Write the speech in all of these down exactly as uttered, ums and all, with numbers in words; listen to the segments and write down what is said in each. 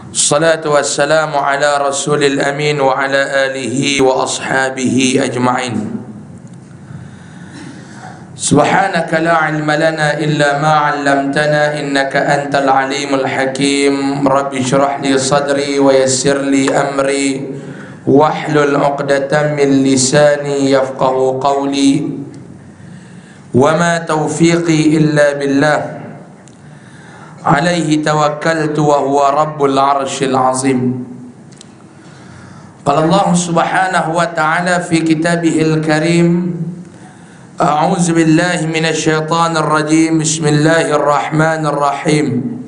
الصلاة والسلام على رسول الأمين وعلى آله وأصحابه أجمعين. سبحانك لا علم لنا إلا ما علمتنا إنك أنت العليم الحكيم. رب اشرح لي صدري ويسر لي أمري واحلل عقدة من لساني يفقه قولي وما توفيقي إلا بالله عليه توكلت وهو رب العرش العظيم. قال الله سبحانه وتعالى في كتابه الكريم: أعوذ بالله من الشيطان الرجيم بسم الله الرحمن الرحيم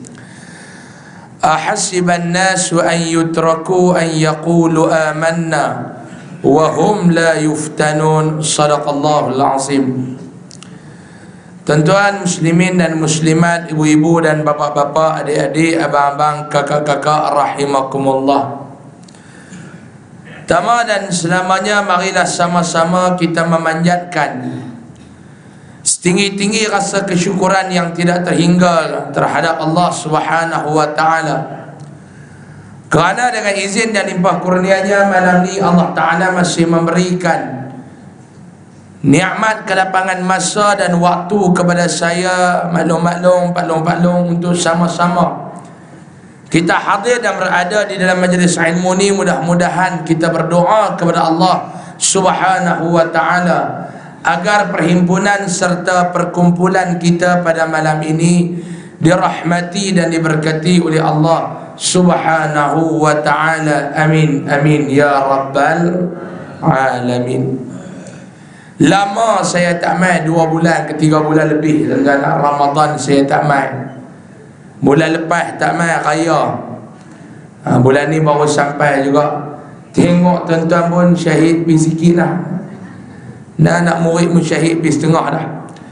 أحسب الناس أن يتركوا أن يقولوا آمنا وهم لا يفتنون. صدق الله العظيم. Tuan-tuan muslimin dan muslimat, ibu-ibu dan bapa-bapa, adik-adik, abang-abang, kakak-kakak, rahimakumullah. Pertama dan selamanya, marilah sama-sama kita memanjatkan setinggi-tinggi rasa kesyukuran yang tidak terhingga terhadap Allah Subhanahu wa Ta'ala, kerana dengan izin dan limpah kurnianya malam ni Allah Ta'ala masih memberikan nikmat kelapangan masa dan waktu kepada saya, maklum-maklum, paklong-paklong, untuk sama-sama kita hadir dan berada di dalam majlis ilmu ni. Mudah-mudahan kita berdoa kepada Allah Subhanahu wa Ta'ala agar perhimpunan serta perkumpulan kita pada malam ini dirahmati dan diberkati oleh Allah Subhanahu wa Ta'ala. Amin, amin ya rabbal alamin. Lama saya tak main, dua bulan ke tiga bulan lebih dalam Ramadan saya tak main. Bulan lepas tak main raya, ha, bulan ni baru sampai juga. Tengok tuan-tuan pun syahid pergi sikit lah. Nah, anak murid pun syahid pergi setengah dah.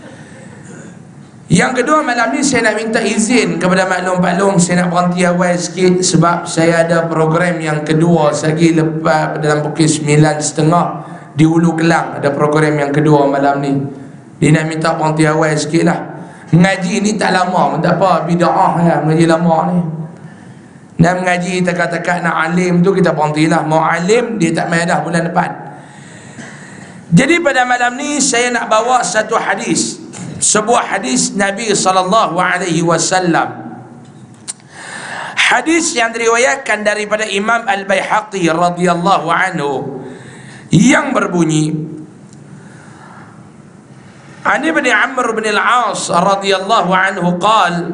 Yang kedua, malam ni saya nak minta izin kepada maklum-maklum, saya nak berhenti awal sikit sebab saya ada program yang kedua lagi lepas dalam pukul sembilan setengah di Hulu Kelang. Ada program yang kedua malam ni. Dia nak minta berhenti awal sikit lah. Mengaji ni tak lama, tak apa, bida'ah ya, mengaji lama ni. Nak mengaji takat-takat nak alim tu kita berhentilah. Mau alim dia tak main dah bulan depan. Jadi pada malam ni saya nak bawa satu hadis, sebuah hadis Nabi sallallahu alaihi wasallam. Hadis yang diriwayatkan daripada Imam Al-Baihaqi radhiyallahu anhu, yang berbunyi: An Ibn Amr bin Al-As radhiyallahu anhu qala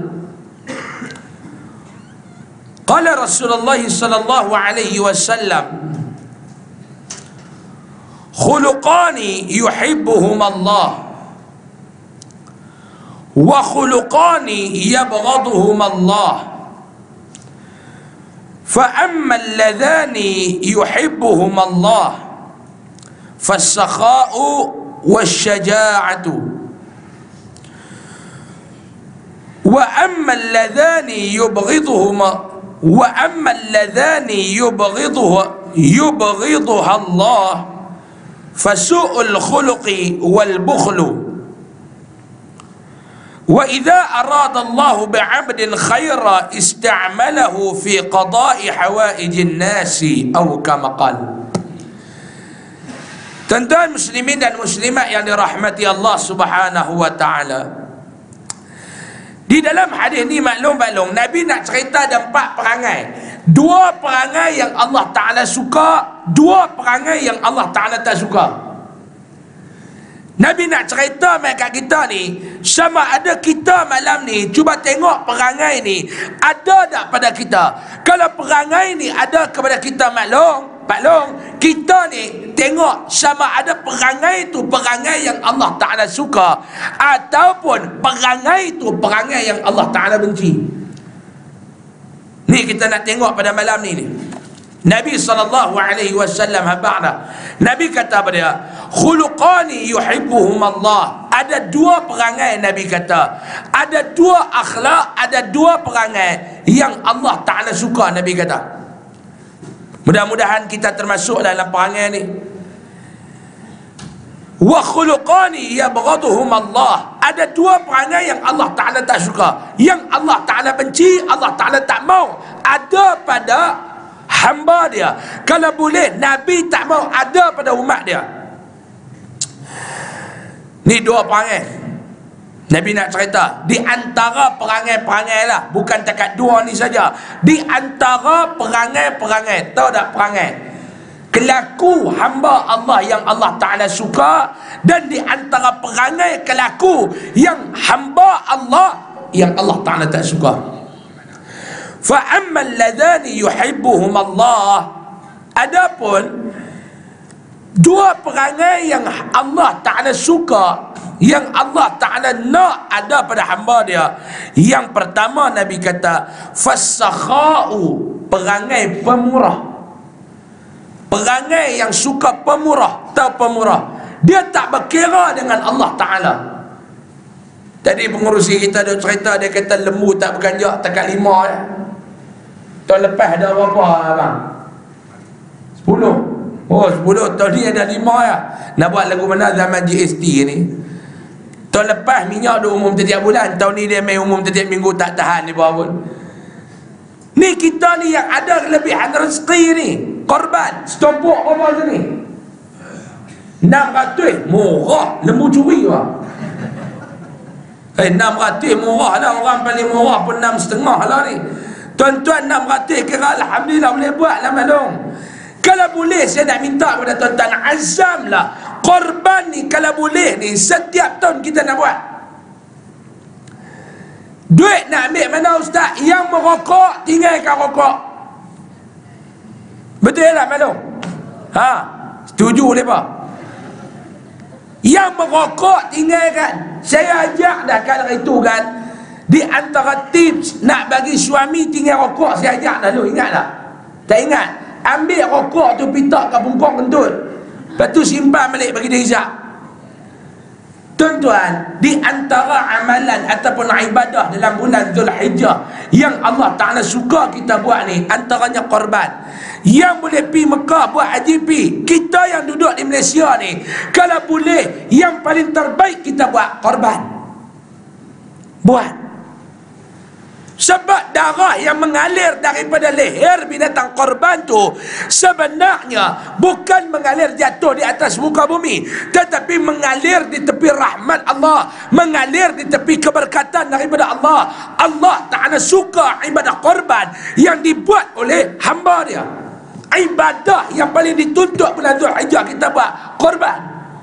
qala Rasulullah sallallahu alaihi wasallam khuluqani yuhibbuhum Allah wa khuluqani yabghaduhum Allah fa amma alladhani yuhibbuhum Allah فالسخاء والشجاعة وأما اللذان يبغضهما وأما اللذان يبغضه يبغضها الله فسوء الخلق والبخل وإذا أراد الله بعبد خيرا استعمله في قضاء حوائج الناس أو كما قال. Tuan-tuan muslimin dan muslimat yang dirahmati Allah Subhanahu wa Ta'ala, di dalam hadis ni maklum-maklum Nabi nak cerita ada empat perangai. Dua perangai yang Allah Ta'ala suka, dua perangai yang Allah Ta'ala tak suka. Nabi nak cerita kat kita ni, sama ada kita malam ni cuba tengok perangai ni ada tak pada kita. Kalau perangai ni ada kepada kita, maklum Maklum, kita ni tengok sama ada perangai tu perangai yang Allah Ta'ala suka ataupun perangai tu perangai yang Allah Ta'ala benci. Ni kita nak tengok pada malam ni ni. Nabi sallallahu alaihi wasallam habaqna. Nabi kata pada dia, khuluqani yuhibbuhum Allah. Ada dua perangai Nabi kata. Ada dua akhlak, ada dua perangai yang Allah Ta'ala suka, Nabi kata. Mudah-mudahan kita termasuk dalam perangai ni. Wa khuluqani yabghaduhum Allah. Ada dua perangai yang Allah Ta'ala tak suka. Yang Allah Ta'ala benci, Allah Ta'ala tak mau. ada pada hamba dia. Kalau boleh Nabi tak mau ada pada umat dia. Ni dua perangai Nabi nak cerita. Di antara perangai-perangai lah, bukan takat dua ni saja. Di antara perangai-perangai, tahu tak perangai? Kelaku hamba Allah yang Allah Ta'ala suka, dan di antara perangai kelaku yang hamba Allah yang Allah Ta'ala tak suka. فَأَمَّا الَّذَانِ يُحِبُّهُمَ اللَّهِ, adapun dua perangai yang Allah Ta'ala suka, yang Allah Ta'ala nak ada pada hamba dia. Yang pertama Nabi kata fasakha'u, perangai pemurah. Perangai yang suka pemurah. Tahu pemurah? Dia tak berkira dengan Allah Ta'ala. Tadi pengurusi kita ada cerita, dia kata lembu tak berkanjak takat lima ya. Tahun lepas ada berapa abang? Sepuluh. Oh sepuluh, tahun ni ada lima ya. Nak buat lagu mana zaman G S T ni. Tahun lepas minyak dia umum setiap bulan, tahun ni dia main umum setiap minggu, tak tahan ni pun. Ni kita ni yang ada kelebihan rezeki ni, korban setumpuk apa tu ni enam ratus, murah. Lembu curi lah. Eh enam ratus murah lah, orang paling murah pun enam setengah lah ni. Tuan-tuan enam ratus kira alhamdulillah boleh buat lah malung. Kalau boleh saya nak minta kepada tuan-tuan, azam lah korban ni, kalau boleh ni setiap tahun kita nak buat. Duit nak ambil mana ustaz? Yang merokok tinggalkan rokok. Betul tak malum? Ha, setuju lepas? Yang merokok tinggalkan. Saya ajak dah kalau itu kan, di antara tips nak bagi suami tinggal rokok, saya ajak dah lu, ingat tak? Tak ingat? Ambil rokok tu pitak ke bungkuk kentut, lepas tu simpan balik bagi dia hisap. Tuan-tuan, di antara amalan ataupun ibadah dalam bulan Zulhijjah yang Allah Ta'ala suka kita buat ni, antaranya korban. Yang boleh pergi Mekah buat haji pi, kita yang duduk di Malaysia ni, kalau boleh yang paling terbaik kita buat korban. Buat. Sebab darah yang mengalir daripada leher binatang korban tu sebenarnya bukan mengalir jatuh di atas muka bumi, tetapi mengalir di tepi rahmat Allah, mengalir di tepi keberkatan daripada Allah. Allah Ta'ala suka ibadah korban yang dibuat oleh hamba dia. Ibadah yang paling dituntut bulan Zulhijjah kita buat korban.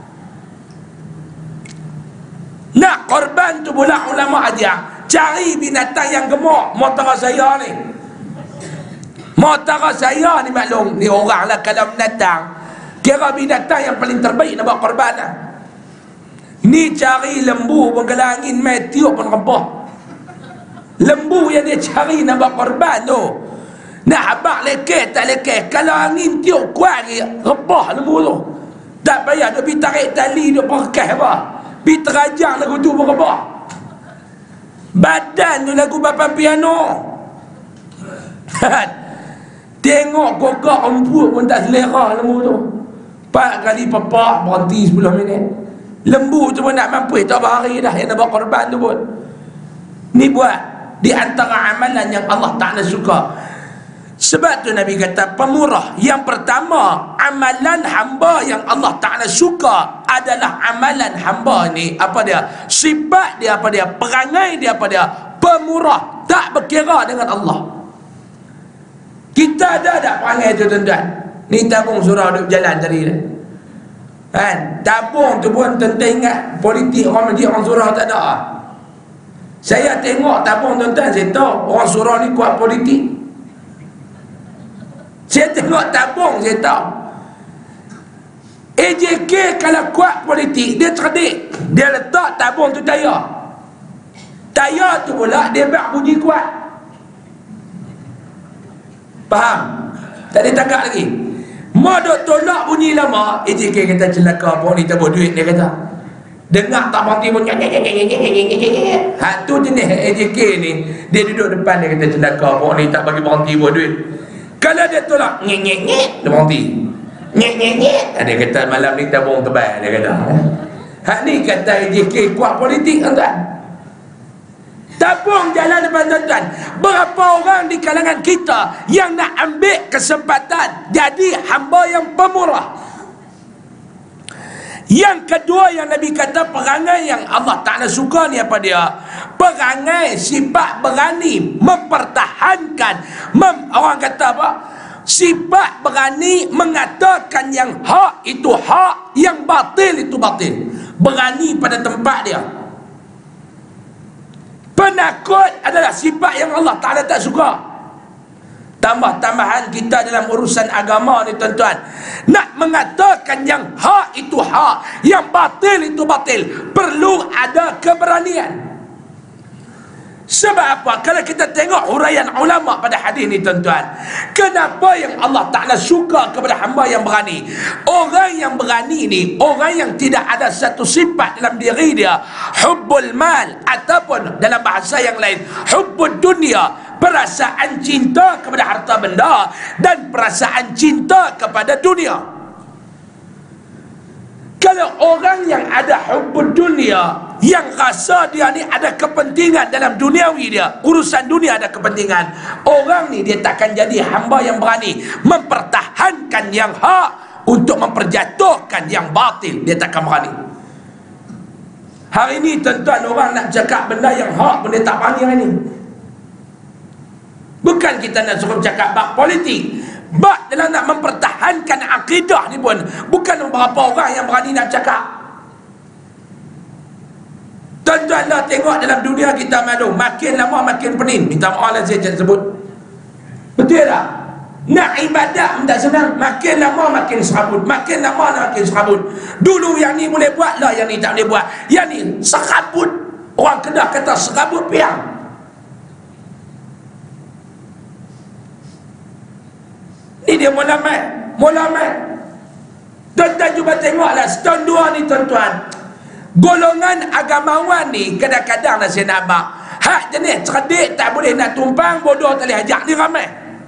Nak korban tu pula ulama ajar, cari binatang yang gemuk. Motara saya ni, motara saya ni maklum, ni orang lah kalau binatang, kira binatang yang paling terbaik nak buat korban lah. Ni cari lembu bergelar angin, mai tiup pun rempah. Lembu yang dia cari nak buat korban tu, nak habak lekeh tak lekeh, kalau angin tiup kuat lagi, rempah lembu tu. Tak payah dia pergi tarik tali, dia perkah apa, pergi terajang lagu tu pun rempah. Badan tu lagu bapa piano. Tengok kokak empuk pun tak selera lembu tu. Empat kali pepak berhenti sepuluh minit. Lembu tu pun nak mampu tak berhari dah yang nak buat korban tu pun. Ni buat di antara amalan yang Allah Ta'ala suka. Sebab tu Nabi kata pemurah. Yang pertama, amalan hamba yang Allah Ta'ala suka adalah amalan hamba ni, apa dia? Sifat dia apa dia? Perangai dia apa dia? Pemurah, tak berkira dengan Allah. Kita ada tak perangai tu tuan-tuan? Ni tabung surau duduk jalan tadi kan? Tabung tu pun tuan-tuan ingat politik orang majlis orang surau tak ada. Saya tengok tabung tuan-tuan, saya tahu orang surau ni kuat politik. Saya tengok tabung, saya tahu A J K kalau kuat politik, dia cerdik, dia letak tabung tu tayar. Tayar tu pula dia bak bunyi kuat. Faham? Tak ada tangkap lagi. Mau duk tolak bunyi lama, A J K kata celaka pun ni tabur duit, dia kata. Dengar tak berhenti pun. Ha tu jenis A J K ni, dia duduk depan dia kata celaka pun ni tak bagi berhenti buat duit. Kalau dia tolak ngek-ngek-ngek, dia berhenti. Ngek-ngek-ngek, dia kata malam ni tabung tebal, dia kata. Hak ni kata A J K kuat politik tuan-tuan. tabung jalan depan tuan-tuan. Berapa orang di kalangan kita yang nak ambil kesempatan jadi hamba yang pemurah? Yang kedua yang Nabi kata, perangai yang Allah Ta'ala suka ni apa dia? Perangai sifat berani mempertahankan, mem, orang kata apa? Sifat berani mengatakan yang hak itu hak, yang batil itu batil. Berani pada tempat dia. Penakut adalah sifat yang Allah Ta'ala tak suka. Tambah-tambahan kita dalam urusan agama ni tuan-tuan, nak mengatakan yang hak itu hak, yang batil itu batil, perlu ada keberanian. Sebab apa? Kalau kita tengok huraian ulama pada hadis ni tuan-tuan, kenapa yang Allah Ta'ala suka kepada hamba yang berani? Orang yang berani ni, orang yang tidak ada satu sifat dalam diri dia, hubbul mal, ataupun dalam bahasa yang lain, hubbul dunia, perasaan cinta kepada harta benda dan perasaan cinta kepada dunia. Kalau orang yang ada hubbud dunia, yang rasa dia ni ada kepentingan dalam duniawi dia, urusan dunia ada kepentingan, orang ni dia takkan jadi hamba yang berani mempertahankan yang hak untuk memperjatuhkan yang batil. Dia takkan berani. Hari ni tuan-tuan, orang nak cakap benda yang hak pun dia tak berani hari ni. Bukan kita nak suruh cakap bab politik, bab dalam nak mempertahankan akidah ni pun bukan beberapa orang yang berani nak cakap. Tuan-tuan lah tengok dalam dunia kita maklum, makin lama makin pening. Minta maaf lah saya sebut, betul tak? Nak ibadat tak senang, makin lama makin serabut, makin lama makin serabut. Dulu yang ni boleh buat lah, yang ni tak boleh buat. Yang ni serabut. Orang Kedah kata serabut piang. Ni dia mula mat, mula mat. Tuan-tuan cuba tengoklah setahun dua ni tuan-tuan, golongan agamawan ni kadang-kadang lah saya nak abang, hak jenis cerdik tak boleh nak tumpang, bodoh tak boleh ajak, ni ramai.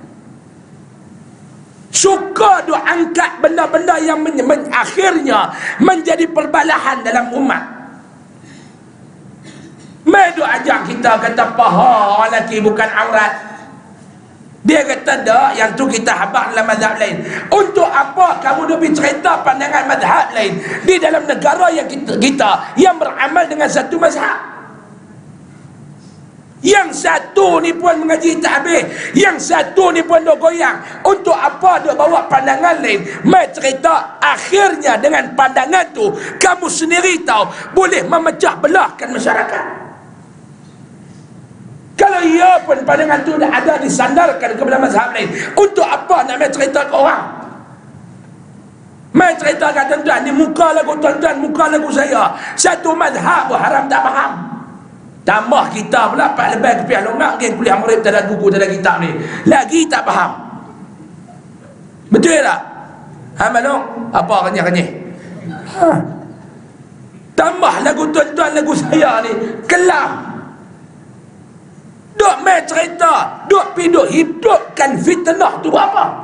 Suka duk angkat benda-benda yang men men akhirnya menjadi perbalahan dalam umat. Mai duk ajak kita kata paha orang lelaki bukan aurat. Dia kata dak, yang tu kita habaq dalam mazhab lain. Untuk apa kamu duk bercerita pandangan mazhab lain di dalam negara yang kita, kita yang beramal dengan satu mazhab? Yang satu ni pun mengaji tak habis, yang satu ni pun duk goyang. Untuk apa duk bawa pandangan lain? Mai cerita akhirnya dengan pandangan tu kamu sendiri tahu boleh memecah belahkan masyarakat. Kalau ia pun pandangan tu dah ada disandarkan kepada mazhab lain, untuk apa nak main cerita ke orang? Main cerita kat tuan-tuan, ni muka lagu tuan-tuan, muka lagu saya. Satu mazhab pun haram tak faham. Tambah kita pula pak lebih ke pihak lomak, geng kuliah murid tak ada buku, tak ada kitab ni, lagi tak faham. Betul tak? Ha malong, apa kenyah-kenyah? Ha. Tambah lagu tuan-tuan, lagu saya ni kelam. Duk main cerita, duk pi duk hidupkan fitnah tu apa?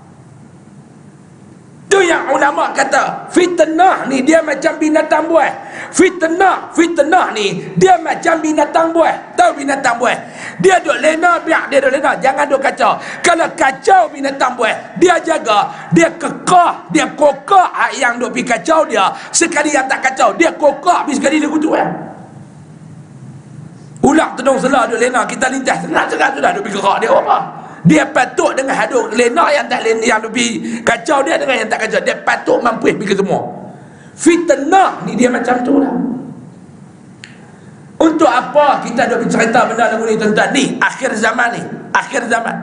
Tu yang ulama kata fitnah ni dia macam binatang buas. Fitnah, fitnah ni dia macam binatang buas. Tahu binatang buas? Dia duk lena, biar dia duk lena, jangan duk kacau. Kalau kacau binatang buas, dia jaga, dia kekah, dia kokak yang duk pi kacau dia. Sekali yang tak kacau, dia kokak, habis sekali dia kutuk kan. Ulak tedung selah duk lena, kita lintas senang cakap sudah duk pergi gerak dia apa? Dia patut dengan haduk lena yang tak lena, yang duk pergi kacau dia dengan yang tak kacau, dia patut mampu pergi semua. Fitnah ni dia macam tu lah. Untuk apa kita duk bercerita benda lagu ni tuan-tuan? Ni akhir zaman ni, akhir zaman.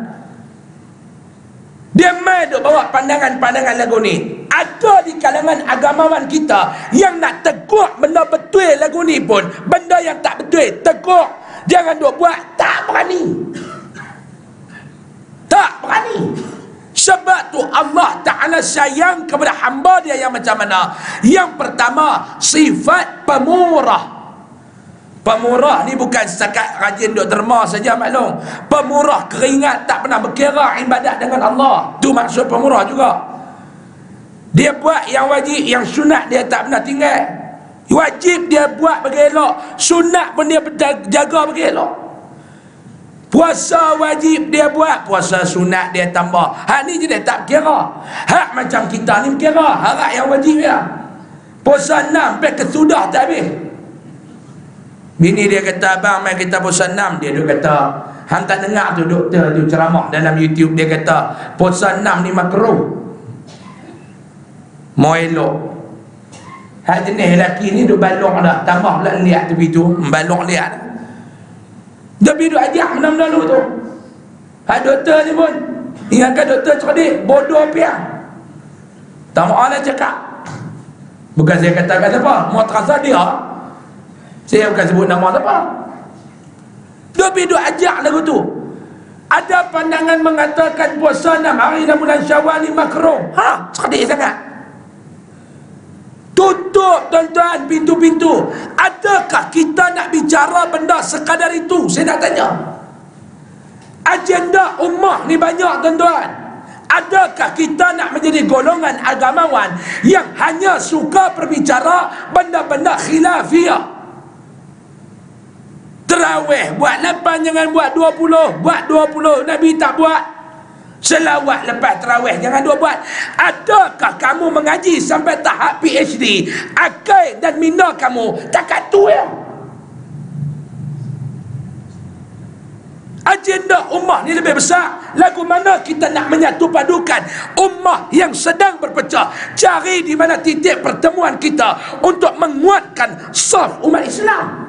Dia mai duk bawa pandangan-pandangan lagu ni. Ada di kalangan agamawan kita yang nak tegur benda betul lagu ni pun, benda yang tak betul tegur, jangan duk buat, tak berani. Tak berani. Sebab tu Allah Ta'ala sayang kepada hamba dia yang macam mana? Yang pertama, sifat pemurah. Pemurah ni bukan setakat rajin duk derma saja maklum. Pemurah keringat, tak pernah berkira ibadat dengan Allah. Tu maksud pemurah juga. Dia buat yang wajib, yang sunat dia tak pernah tinggal. Wajib dia buat bagi elok, sunat pun dia jaga bagi elok. Puasa wajib dia buat, puasa sunat dia tambah. Hak ni je dia tak kira. Hak macam kita ni kira, hak yang wajib ya. Puasa enam sampai kesudah tak habis. Bini dia kata, abang mai kita puasa enam. Dia duk kata, hang tak dengar tu doktor tu ceramah dalam YouTube, dia kata puasa enam ni makruh. Mau elok. Hak jenis lelaki ni duk balong dah, tambah pula lihat tepi tu, balong lihat. Tapi duk ajak benda-benda dulu tu. Hak doktor ni pun ingatkan doktor cerdik, bodoh piang. Tak mahu lah cakap. Bukan saya katakan siapa, mau terasa dia. Saya bukan sebut nama siapa. Tapi duk ajak lagu tu. Ada pandangan mengatakan puasa enam hari dalam bulan Syawal ni makruh. Ha, cerdik sangat. Tutup tuan-tuan pintu-pintu. Adakah kita nak bicara benda sekadar itu? Saya nak tanya. Agenda ummah ni banyak tuan-tuan. Adakah kita nak menjadi golongan agamawan yang hanya suka berbicara benda-benda khilafiyah? Terawih buat lapan, jangan buat dua puluh. Buat dua puluh, Nabi tak buat. Selawat lepas terawih jangan dua buat. Adakah kamu mengaji sampai tahap P H D? Akal dan minda kamu takat tu ya. Agenda ummah ni lebih besar. Lagu mana kita nak menyatu padukan ummah yang sedang berpecah? Cari di mana titik pertemuan kita untuk menguatkan saf umat Islam.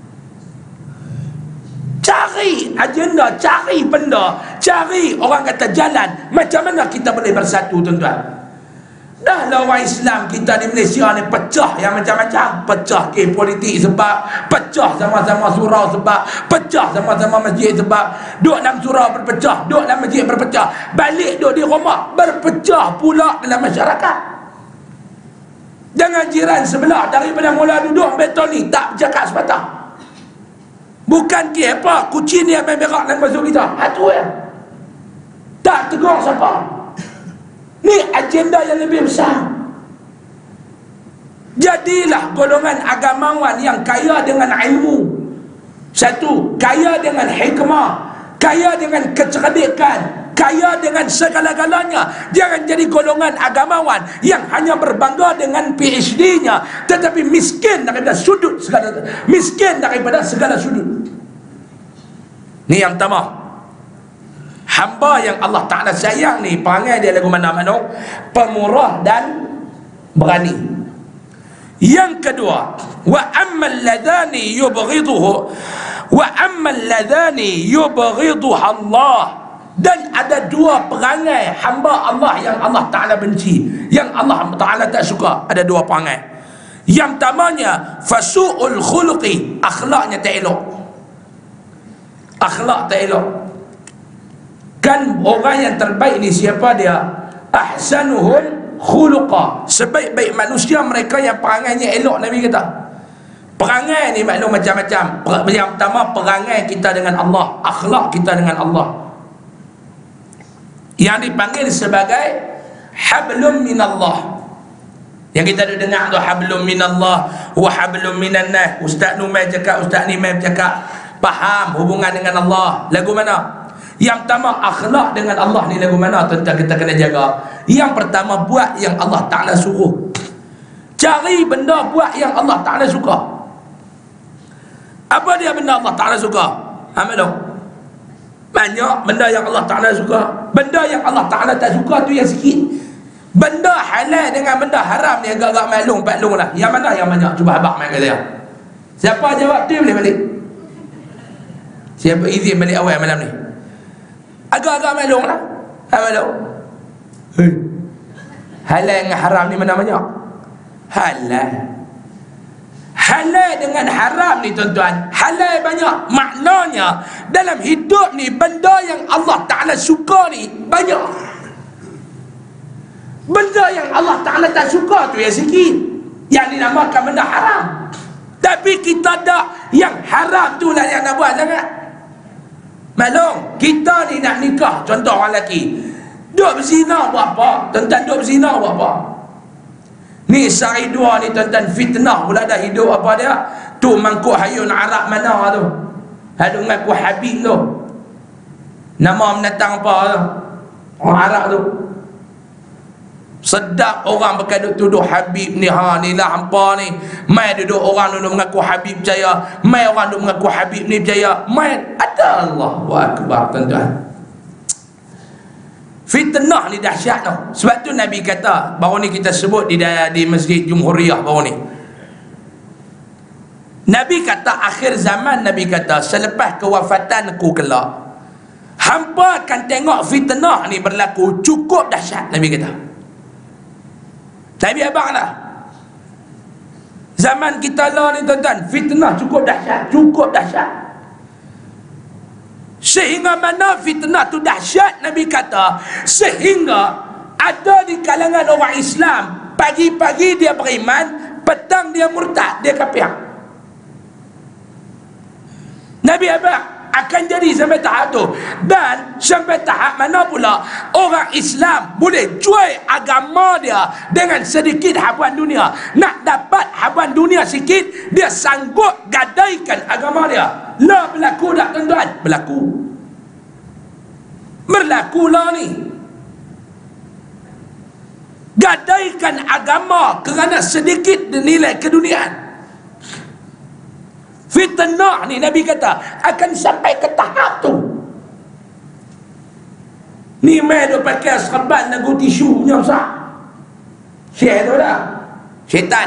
Cari agenda, cari benda, cari orang kata jalan. Macam mana kita boleh bersatu tuan-tuan? Dah lah orang Islam kita di Malaysia ni pecah yang macam-macam. Pecah ke politik sebab, pecah sama-sama surau sebab, pecah sama-sama masjid sebab. Duk dalam surau berpecah, duk dalam masjid berpecah, balik duk di rumah berpecah pula dalam masyarakat. Jangan jiran sebelah daripada mula duduk betul ni tak bercakap sepatah. Bukan ke apa kucing ni yang berak dan masuk kita. Itu ya. Tak tegur siapa. Ni agenda yang lebih besar. Jadilah golongan agamawan yang kaya dengan ilmu. Satu, kaya dengan hikmah, kaya dengan kecerdikan, kaya dengan segala-galanya. Jangan jadi golongan agamawan yang hanya berbangga dengan P H D-nya tetapi miskin daripada sudut segala, miskin daripada segala sudut. Ni yang pertama. Hamba yang Allah Ta'ala sayang ni, perangai dia lagu mana-mana, pemurah dan berani. Yang kedua, wa ammal ladani yubghiduhu wa ammal ladani yubghiduhu Allah. Dan ada dua perangai hamba Allah yang Allah Ta'ala benci, yang Allah Ta'ala tak suka. Ada dua perangai. Yang pertamanya fasu'ul khuluqi, akhlaknya tak elok. Akhlak tak elok. Kan orang yang terbaik ni siapa dia? Ahsanuhum khuluqa. Sebaik-baik manusia mereka yang perangainya elok, Nabi kata. Perangai ni maklum macam-macam. Yang pertama perangai kita dengan Allah, akhlak kita dengan Allah, yang dipanggil sebagai hablum minallah. Yang kita dah dengar tu, hablum minallah wa hablum minan nas. Ustaz Numai cakap, Ustaz Nimai cakap, faham hubungan dengan Allah. Lagu mana? Yang pertama akhlak dengan Allah ni lagu mana tuan-tuan kita kena jaga. Yang pertama buat yang Allah Ta'ala suruh. Cari benda buat yang Allah Ta'ala suka. Apa dia benda Allah Ta'ala suka? Amal dong. Banyak benda yang Allah Ta'ala suka. Benda yang Allah Ta'ala tak suka tu yang sikit. Benda halal dengan benda haram ni agak-agak maklum, paklung lah. Yang mana yang banyak? Cuba abang main kata. Siapa jawab tu boleh balik. Siapa izin balik awal malam ni? Agak-agak maklum lah. Maklum. Hei. Halal dengan haram ni mana banyak? Halal. Halal dengan haram ni tuan-tuan, halal banyak. Maknanya dalam hidup ni benda yang Allah Ta'ala suka ni banyak. Benda yang Allah Ta'ala tak suka tu yang sikit, yang dinamakan benda haram. Tapi kita tak, yang haram tu lah yang nak buat sangat. Maklum, kita ni nak nikah, contoh orang lelaki duk berzina buat apa? Tuan-tuan duk berzina buat apa? Ni sehari dua ni tuan-tuan fitnah pula dah hidup apa dia? Tu mangkuk hayun Arab mana tu? Ada ngaku Habib tu. Nama menatang apa tu? Orang Arab tu. Sedap orang berkata tuduh Habib ni, ha ni lah hampa ni. Mai duduk orang duduk mengaku Habib berjaya, mai orang duduk mengaku Habib ni berjaya. Mai ada Allahu akbar tuan-tuan. Fitnah ni dahsyat tau. Sebab tu Nabi kata, baru ni kita sebut di di Masjid Jumhuriyah baru ni. Nabi kata akhir zaman, Nabi kata selepas kewafatan aku kelak, hampa akan tengok fitnah ni berlaku cukup dahsyat. Nabi kata, Nabi abang lah, zaman kita lah ni tuan-tuan, fitnah cukup dahsyat, cukup dahsyat. Sehingga mana fitnah tu dahsyat, Nabi kata, sehingga ada di kalangan orang Islam, pagi-pagi dia beriman, petang dia murtad, dia kafir. Nabi abang akan jadi sampai tahap tu. Dan sampai tahap mana pula orang Islam boleh jual agama dia dengan sedikit habuan dunia. Nak dapat habuan dunia sikit, dia sanggup gadaikan agama dia. Lah berlaku tak tuan-tuan? Berlaku. Berlaku lah ni. Gadaikan agama kerana sedikit nilai keduniaan. Fitnah ni Nabi kata akan sampai ke tahap tu. Ni mai duk pakai serban lagu tisu punya besar. Syekh tu dah. Syaitan.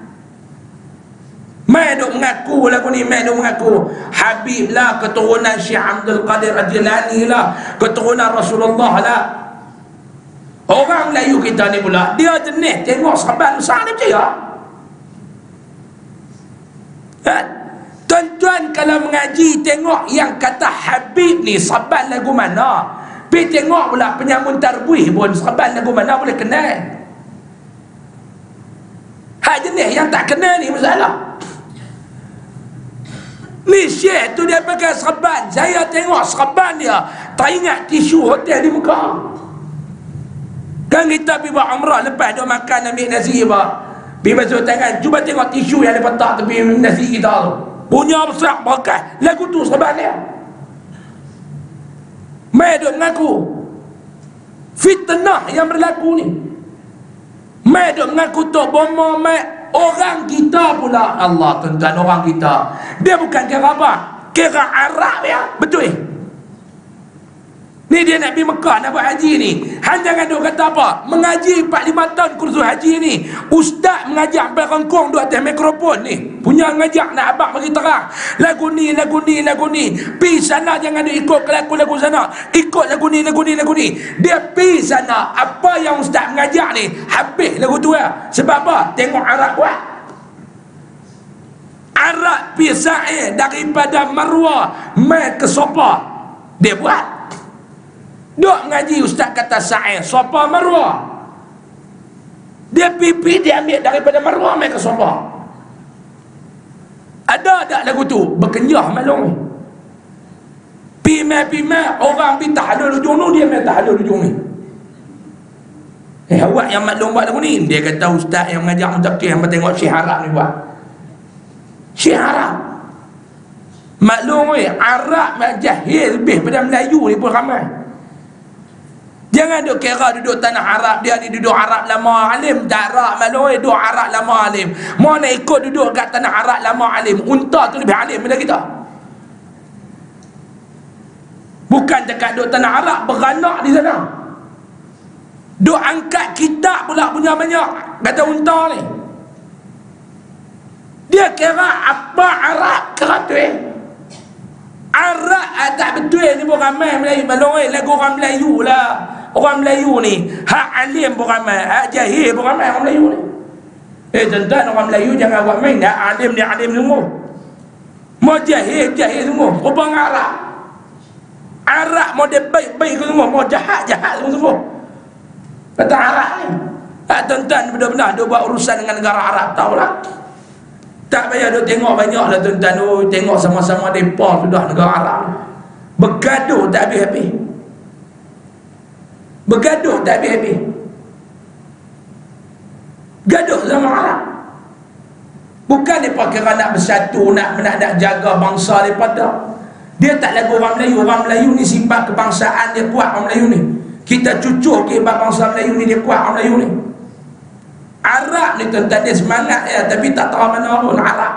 Mai duk mengaku lagu ni, mai duk mengaku Habib lah, keturunan Syekh Abdul Qadir Al-Jilani lah, keturunan Rasulullah lah. Orang Melayu kita ni pula, dia jenis tengok serban besar ni percaya. Kan? Tuan-tuan kalau mengaji tengok yang kata Habib ni serban lagu mana, pergi tengok pula penyamun tarbuih pun serban lagu mana boleh kenal. Hak jenis yang tak kenal ni masalah. Ni syekh tu dia pakai serban, saya tengok serban dia teringat tisu hotel di Mekah. Kan kita pergi buat umrah, lepas dia makan ambil nasi apa, pergi basuh tangan, cuba tengok tisu yang dia letak tepi nasi kita tu, punya besar berkah lagu tu serban dia. Mai duk mengaku fitnah yang berlaku ni, mai duk mengaku tok bomo, mai orang kita pula. Allah tuan-tuan, orang kita dia bukan kira apa, kira Arab ya, betul. Ni dia nak pergi Mekah, nak buat haji ni, hang jangan duk kata apa mengaji empat lima tahun kursus haji ni, ustaz mengajak sampai rengkong duk atas mikrofon ni, punya ngajak nak abang bagi terang lagu ni, lagu ni, lagu ni, pi sana jangan duk ikut lagu-lagu sana, ikut lagu ni, lagu ni, lagu ni. Dia pi sana, apa yang ustaz mengajak ni habis lagu tu ya. Sebab apa? Tengok Arab buat. Arab pi sa'i daripada Marwah mai ke Safa, dia buat. Duk ngaji ustaz kata sa'i Safa Marwah, dia pipi dia ambil daripada Marwah mai ke Safa. Ada tak lagu tu? Berkenyah malung. Pi mai pi mai orang pi tahlul ujung tu, dia mai tahlul ujung ni. Eh awak yang maklum buat lagu ni, dia kata ustaz yang mengajar mutaqqi hang tengok Syekh Arab ni buat. Syekh Arab maklum weh, Arab mak jahil lebih pada Melayu ni pun ramai. Jangan duk kira duduk tanah Arab, dia ni duduk Arab lama alim, tak Arab maklum weh, duduk Arab lama alim. Mana ikut duduk kat tanah Arab lama alim, unta tu lebih alim daripada kita. Bukan dekat duduk tanah Arab, beranak di sana. Duk angkat kitab pula punya banyak, kata unta ni. Dia kira apa Arab kira tu eh. Arab tak betul ni pun ramai Melayu maklum eh, lagu orang Melayu lah. Orang Melayu ni hak alim pun ramai, hak jahil pun ramai orang Melayu ni. Eh tuan-tuan, orang Melayu jangan buat main, hak alim dia alim semua, mau jahil jahil semua. Rupang Arab, Arab mau dia baik-baik semua, mau jahat-jahat semua. Kata Arab ni. Tak tuan-tuan benar-benar dia buat urusan dengan negara Arab, tahulah. Tak payah dia tengok banyak lah tuan-tuan. Oh, tengok sama-sama mereka sudah negara Arab, bergaduh tak habis-habis, bergaduh tak habis-habis, gaduh sama Arab. Bukan mereka kira nak bersatu, nak, nak, nak jaga bangsa daripada. Dia tak lagu orang Melayu. Orang Melayu ni sifat kebangsaan dia kuat, orang Melayu ni. Kita cucuk ke bangsa Melayu ni, dia kuat orang Melayu ni. Arab ni tuan-tuan, dia semangat ya, tapi tak tahu mana pun Arab.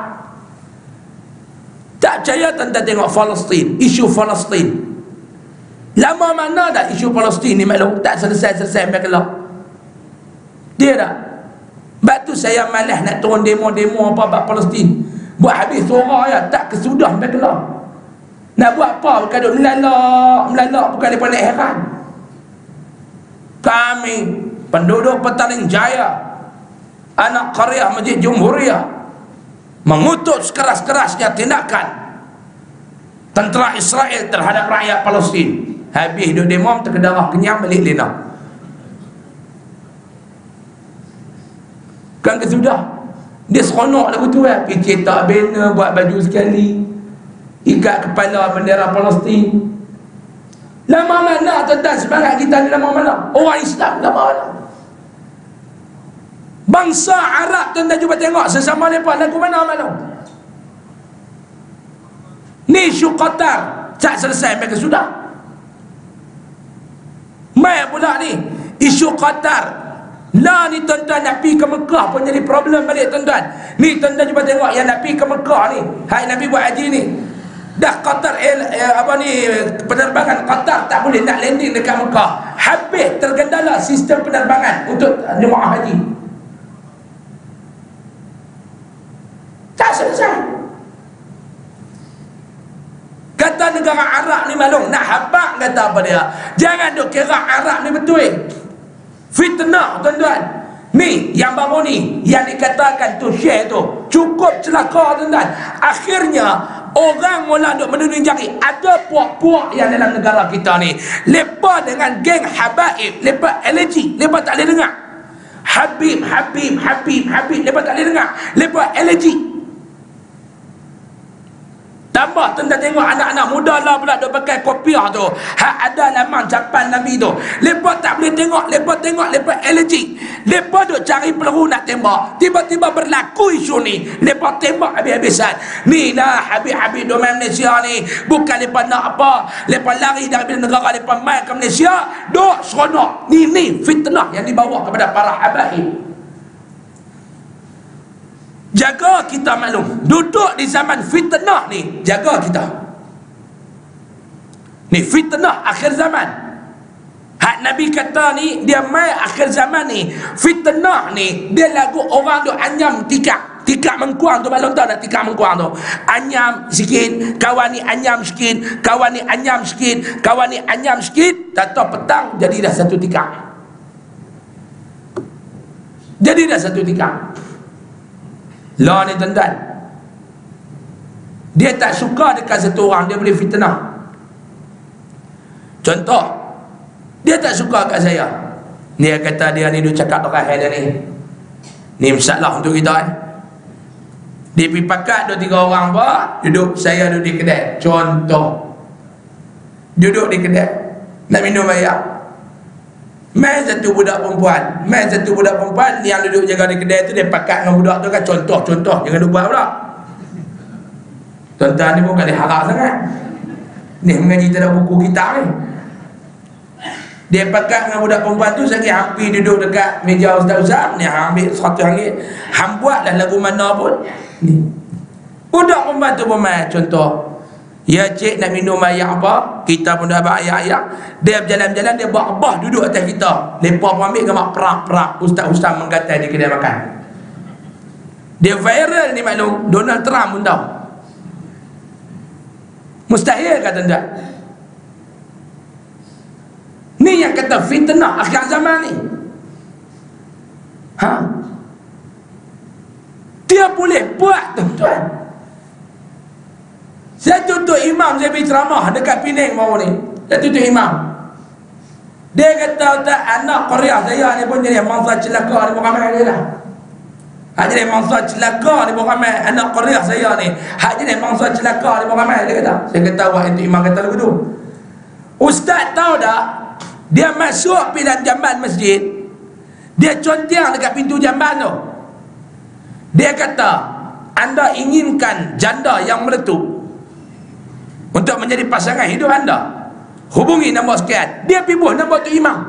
Tak percaya tuan-tuan tengok Palestin, isu Palestin. Lama mana dah isu Palestin ni maklum, tak selesai-selesai sampai kelak. Dia dah. Sebab tu saya malas nak turun demo-demo apa bab Palestin. Buat habis suara ya, tak kesudah sampai kelak. Nak buat apa? Bukan duk melalak, melalak bukan lepas nak heran. Kami penduduk Petaling Jaya, anak karya Masjid Jumhuriyah, mengutuk sekeras-kerasnya tindakan tentera Israel terhadap rakyat Palestin. Habis duk demo terkedarah kenyang balik lena. Kan kesudah. Dia seronok lagu tu kan, pergi cetak banner, buat baju sekali, ikat kepala bendera Palestin. Lama mana tuan-tuan semangat kita ni, lama mana? Orang Islam lama mana? Bangsa Arab tuan-tuan cuba tengok sesama mereka lagu mana mana? Ni isu Qatar tak selesai mereka sudah. Mai pula ni isu Qatar. Lah ni tuan-tuan nak pergi ke Mekah pun jadi problem balik tuan-tuan. Ni tuan-tuan cuba tengok yang nak pergi ke Mekah ni, hai Nabi buat haji ni. Dah Qatar eh, eh, apa ni penerbangan Qatar tak boleh nak landing dekat Mekah. Habis tergendala sistem penerbangan untuk jemaah haji. Tak selesai. Kata negara Arab ni maklum nak habaq, kata apa dia? Jangan duk kira Arab ni betul. Fitnah tuan-tuan. Ni yang baru ni yang dikatakan tu Syekh tu cukup celaka tuan-tuan. Akhirnya orang mula duk menunjuk jari. Ada puak-puak yang dalam negara kita ni, lepa dengan geng habaib, lepa elegi, lepa tak boleh dengar. Habib, Habib, Habib, Habib, lepa tak boleh dengar. Lepa elegi. Tambah tuan-tuan tengok anak-anak muda lah pula duk pakai kopiah tu, hak ada laman capan Nabi tu. Lepas tak boleh tengok, lepas tengok, lepas allergic. Lepas duk cari peluru nak tembak, tiba-tiba berlaku isu ni, lepas tembak habis-habisan. Ni lah Habib-Habib domain Malaysia ni. Bukan lepas nak apa, lepas lari dari negara, lepas main ke Malaysia, duk seronok. Ni ni fitnah yang dibawa kepada para habaib. Jaga kita maklum, duduk di zaman fitnah ni, jaga kita. Ni fitnah akhir zaman. Hak Nabi kata ni, dia mai akhir zaman ni, fitnah ni, dia lagu orang duk anyam tikak. Tikak mengkuang tu maklum tak nak tikak mengkuang tu. Anyam sikit, kawan ni anyam sikit, kawan ni anyam sikit, kawan ni anyam sikit, tak tahu petang jadi dah satu tikak. Jadi dah satu tikak. Lah ni tuan-tuan, dia tak suka dekat satu orang, dia boleh fitnah. Contoh, dia tak suka kat saya, dia kata dia ni duk cakap terakhir dia ni, ni masalah untuk kita kan. Dia pergi pakat dua tiga orang apa, duduk, saya duduk di kedai. Contoh, duduk di kedai nak minum air, main satu budak perempuan, main satu budak perempuan yang duduk jaga di kedai tu, dia pakat dengan budak tu kan. Contoh-contoh, jangan lupa pula. Tuan-tuan ni pun kali harap sangat. Ni mengaji tak ada buku kita ni. Dia pakat dengan budak perempuan tu, saya hampir duduk dekat meja ustaz-ustaz ni, ambil seratus ringgit, hang buatlah lagu mana pun ni. Budak perempuan tu pun main contoh, ya cik nak minum air apa, kita pun dah buat air-air. Dia berjalan-jalan, dia buat abah duduk atas kita. Lepas pun ambil gambar perak-perak ustaz-ustaz menggatai di kedai makan. Dia viral ni maklum, Donald Trump pun tahu. Mustahil kata tak? Ni yang kata fitnah akhir zaman ni. Ha? Dia boleh buat tuan-tuan. Saya tuntut imam, saya pergi ceramah dekat Penang baru ni. Saya tuntut imam. Dia kata, tak, anak Korea saya ni pun jadi mangsa celaka ni, bukan ramai dia lah. Hak jadi mangsa celaka ni, bukan ramai. Anak Korea saya ni, hak jadi mangsa celaka ni, bukan ramai dia kata. Saya kata, wah itu imam kata lagu tu. Ustaz tahu tak, dia masuk pergi dalam jamban masjid, dia contiang dekat pintu jamban tu. Dia kata, anda inginkan janda yang meletup untuk menjadi pasangan hidup anda, hubungi nombor sekian. Dia pergi buh nombor tu imam.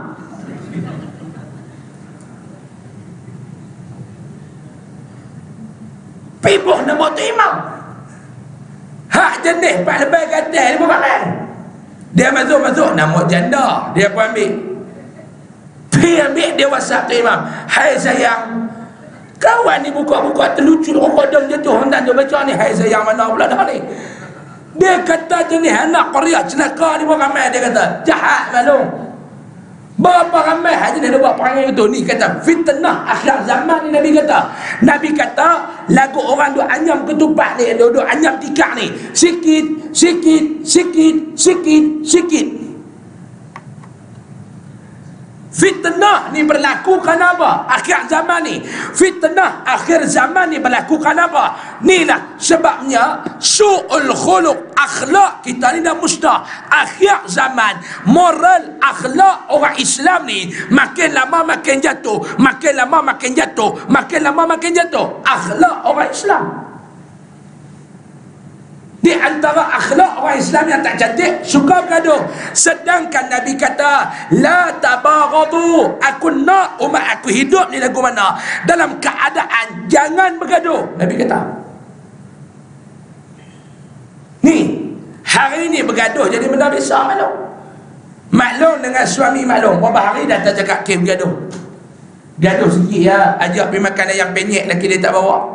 Pergi buh nombor tu imam. Hak jenis pak lebih kata dia bukan. Dia masuk-masuk nama janda, dia pun ambil. Pergi ambil, dia WhatsApp tu imam. Hai sayang, kawan ni buka-buka terlucu rokok dan jatuh hendak dia baca ni. Hai sayang, mana pula dah ni? Dia kata jenis anak Korea celaka ni pun ramai. Dia kata jahat malu. Berapa ramai hak jenis dia buat perangai itu. Ni kata fitnah akhir zaman ni. Nabi kata, Nabi kata lagu orang duk anyam ketupat ni, duk anyam tikar ni, sikit sikit sikit sikit sikit. Fitnah ni berlaku kenapa? Akhir zaman ni. Fitnah akhir zaman ni berlaku kenapa? Inilah sebabnya su'ul khuluq, akhlak kita ni dah mustah. Akhir zaman, moral akhlak orang Islam ni makin lama makin jatuh, makin lama makin jatuh, makin lama makin jatuh. Akhlak orang Islam. Di antara akhlak orang Islam yang tak cantik, suka bergaduh. Sedangkan Nabi kata, la tabaghadu, aku nak umat aku hidup ni lagu mana? Dalam keadaan jangan bergaduh. Nabi kata. Ni, hari ni bergaduh jadi benda besar maklum. Maklum dengan suami maklum, berapa hari dah tak cakap ke bergaduh. Gaduh sikit ya, ajak pergi makan ayam penyet, laki dia tak bawa.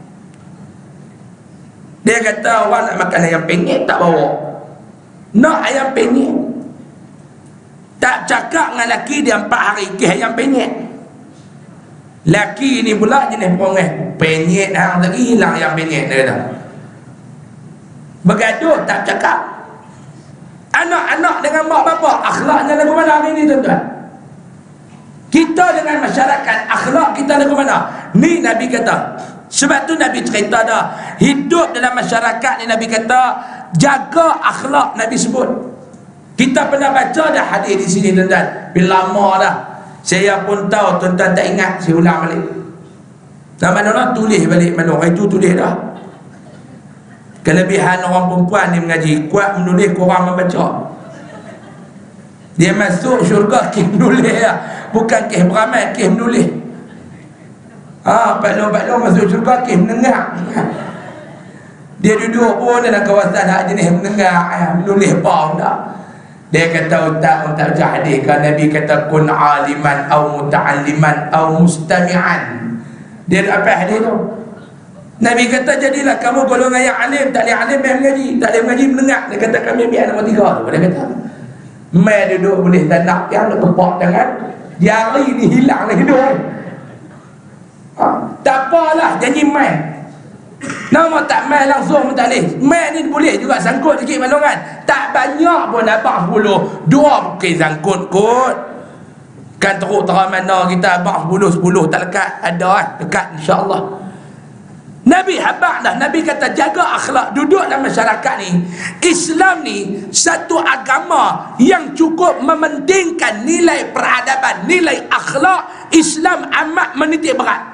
Dia kata orang nak makan ayam penyet tak bawa. Nak ayam penyet, tak cakap dengan laki dia empat hari ke ayam penyet. Laki ni pula jenis perangai penyet hang lagi hilang ayam penyet dia kata. Bergaduh tak cakap. Anak-anak dengan mak bapak akhlaknya lagu mana hari ni tuan-tuan? Kita dengan masyarakat akhlak kita lagu mana? Ni Nabi kata. Sebab tu Nabi cerita dah, hidup dalam masyarakat ni Nabi kata jaga akhlak. Nabi sebut. Kita pernah baca dah hadis di sini tuan-tuan. Bila lama dah. Saya pun tahu tuan-tuan tak ingat, saya ulang balik. Dan mana-mana tulis balik mana orang itu tulis dah. Kelebihan orang perempuan ni mengaji, kuat menulis, korang membaca. Dia masuk syurga kes menulis lah. Bukan kes beramal, kes menulis. Ah, Pak Long, Pak Long masuk syurga kes menengah. Dia duduk pun dalam kawasan hak jenis menengah, menulis apa tak. Dia kata ustaz, ustaz baca hadis kan Nabi kata kun aliman au muta'alliman au mustami'an. Dia apa hadis tu? Nabi kata jadilah kamu golongan yang alim, tak boleh alim yang mengaji, tak boleh mengaji menengah. Dia kata kami biar nombor tiga tu. Dia kata mai duduk boleh tak nak yang nak kepak tangan, jari ni hilang dah hidup. Ha, tak apalah janji mai. Nama tak mai langsung pun tak boleh. Mai ni boleh juga sangkut sikit malungan. Tak banyak pun abang sepuluh, dua bukan sangkut kot. Kan teruk terang mana kita abang sepuluh, sepuluh tak lekat. Ada kan, dekat insya-Allah. Nabi habaq dah. Nabi kata jaga akhlak. Duduk dalam masyarakat ni, Islam ni satu agama yang cukup mementingkan nilai peradaban, nilai akhlak. Islam amat menitik berat.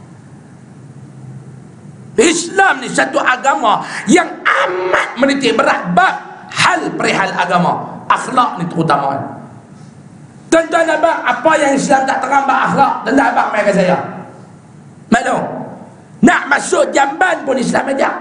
Islam ni satu agama yang amat menitik berat bab hal perihal agama. Akhlak ni terutama. Tuan-tuan abang, apa yang Islam tak terang bab akhlak, tuan-tuan abang main kat saya. Maklum, nak masuk jamban pun Islam ajak.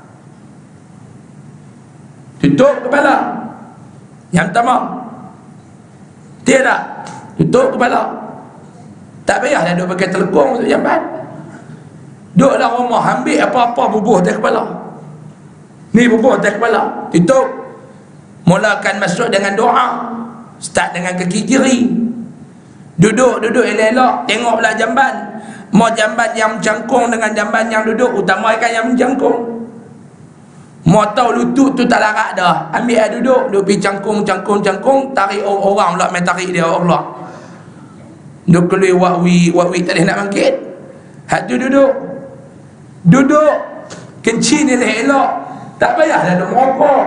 Tutup kepala. Yang pertama, tidak, tutup kepala. Tak payah dah duduk pakai telekong masuk jamban. Duduk dalam rumah, ambil apa-apa bubuh atas kepala. Ni bubuh atas kepala, tutup. Mulakan masuk dengan doa. Start dengan kaki kiri. Duduk-duduk elok-elok, tengok belah jamban. Mau jamban yang mencangkung dengan jamban yang duduk, utamakan yang mencangkung. Mau tahu lutut tu tak larat dah, ambil air duduk, duduk pergi cangkung, cangkung, cangkung, tarik orang pula main tarik dia Allah. Duduk keluar wakwi, wakwi tak boleh nak bangkit. Hak tu duduk. Duduk kencing elok-elok, tak payah dah duduk merokok.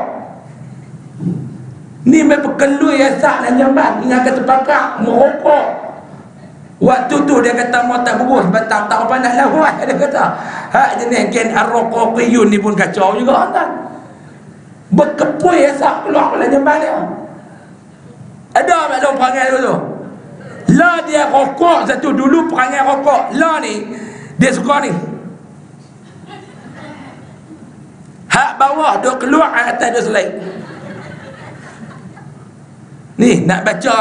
Ni main pekelui asak dan jamban, ingat kata pakak merokok. Waktu tu dia kata mau tak berus batang tak apa nak lawan. Dia kata hak jenis ken ar-raqaqiyun ni pun kacau juga kan. berkepui asap keluar dalam jamban dia. Ada maklum perangai dulu. La dia rokok satu dulu, perangai rokok. La ni dia suka ni, hak bawah duk keluar, hak atas duk selai. Ni nak baca,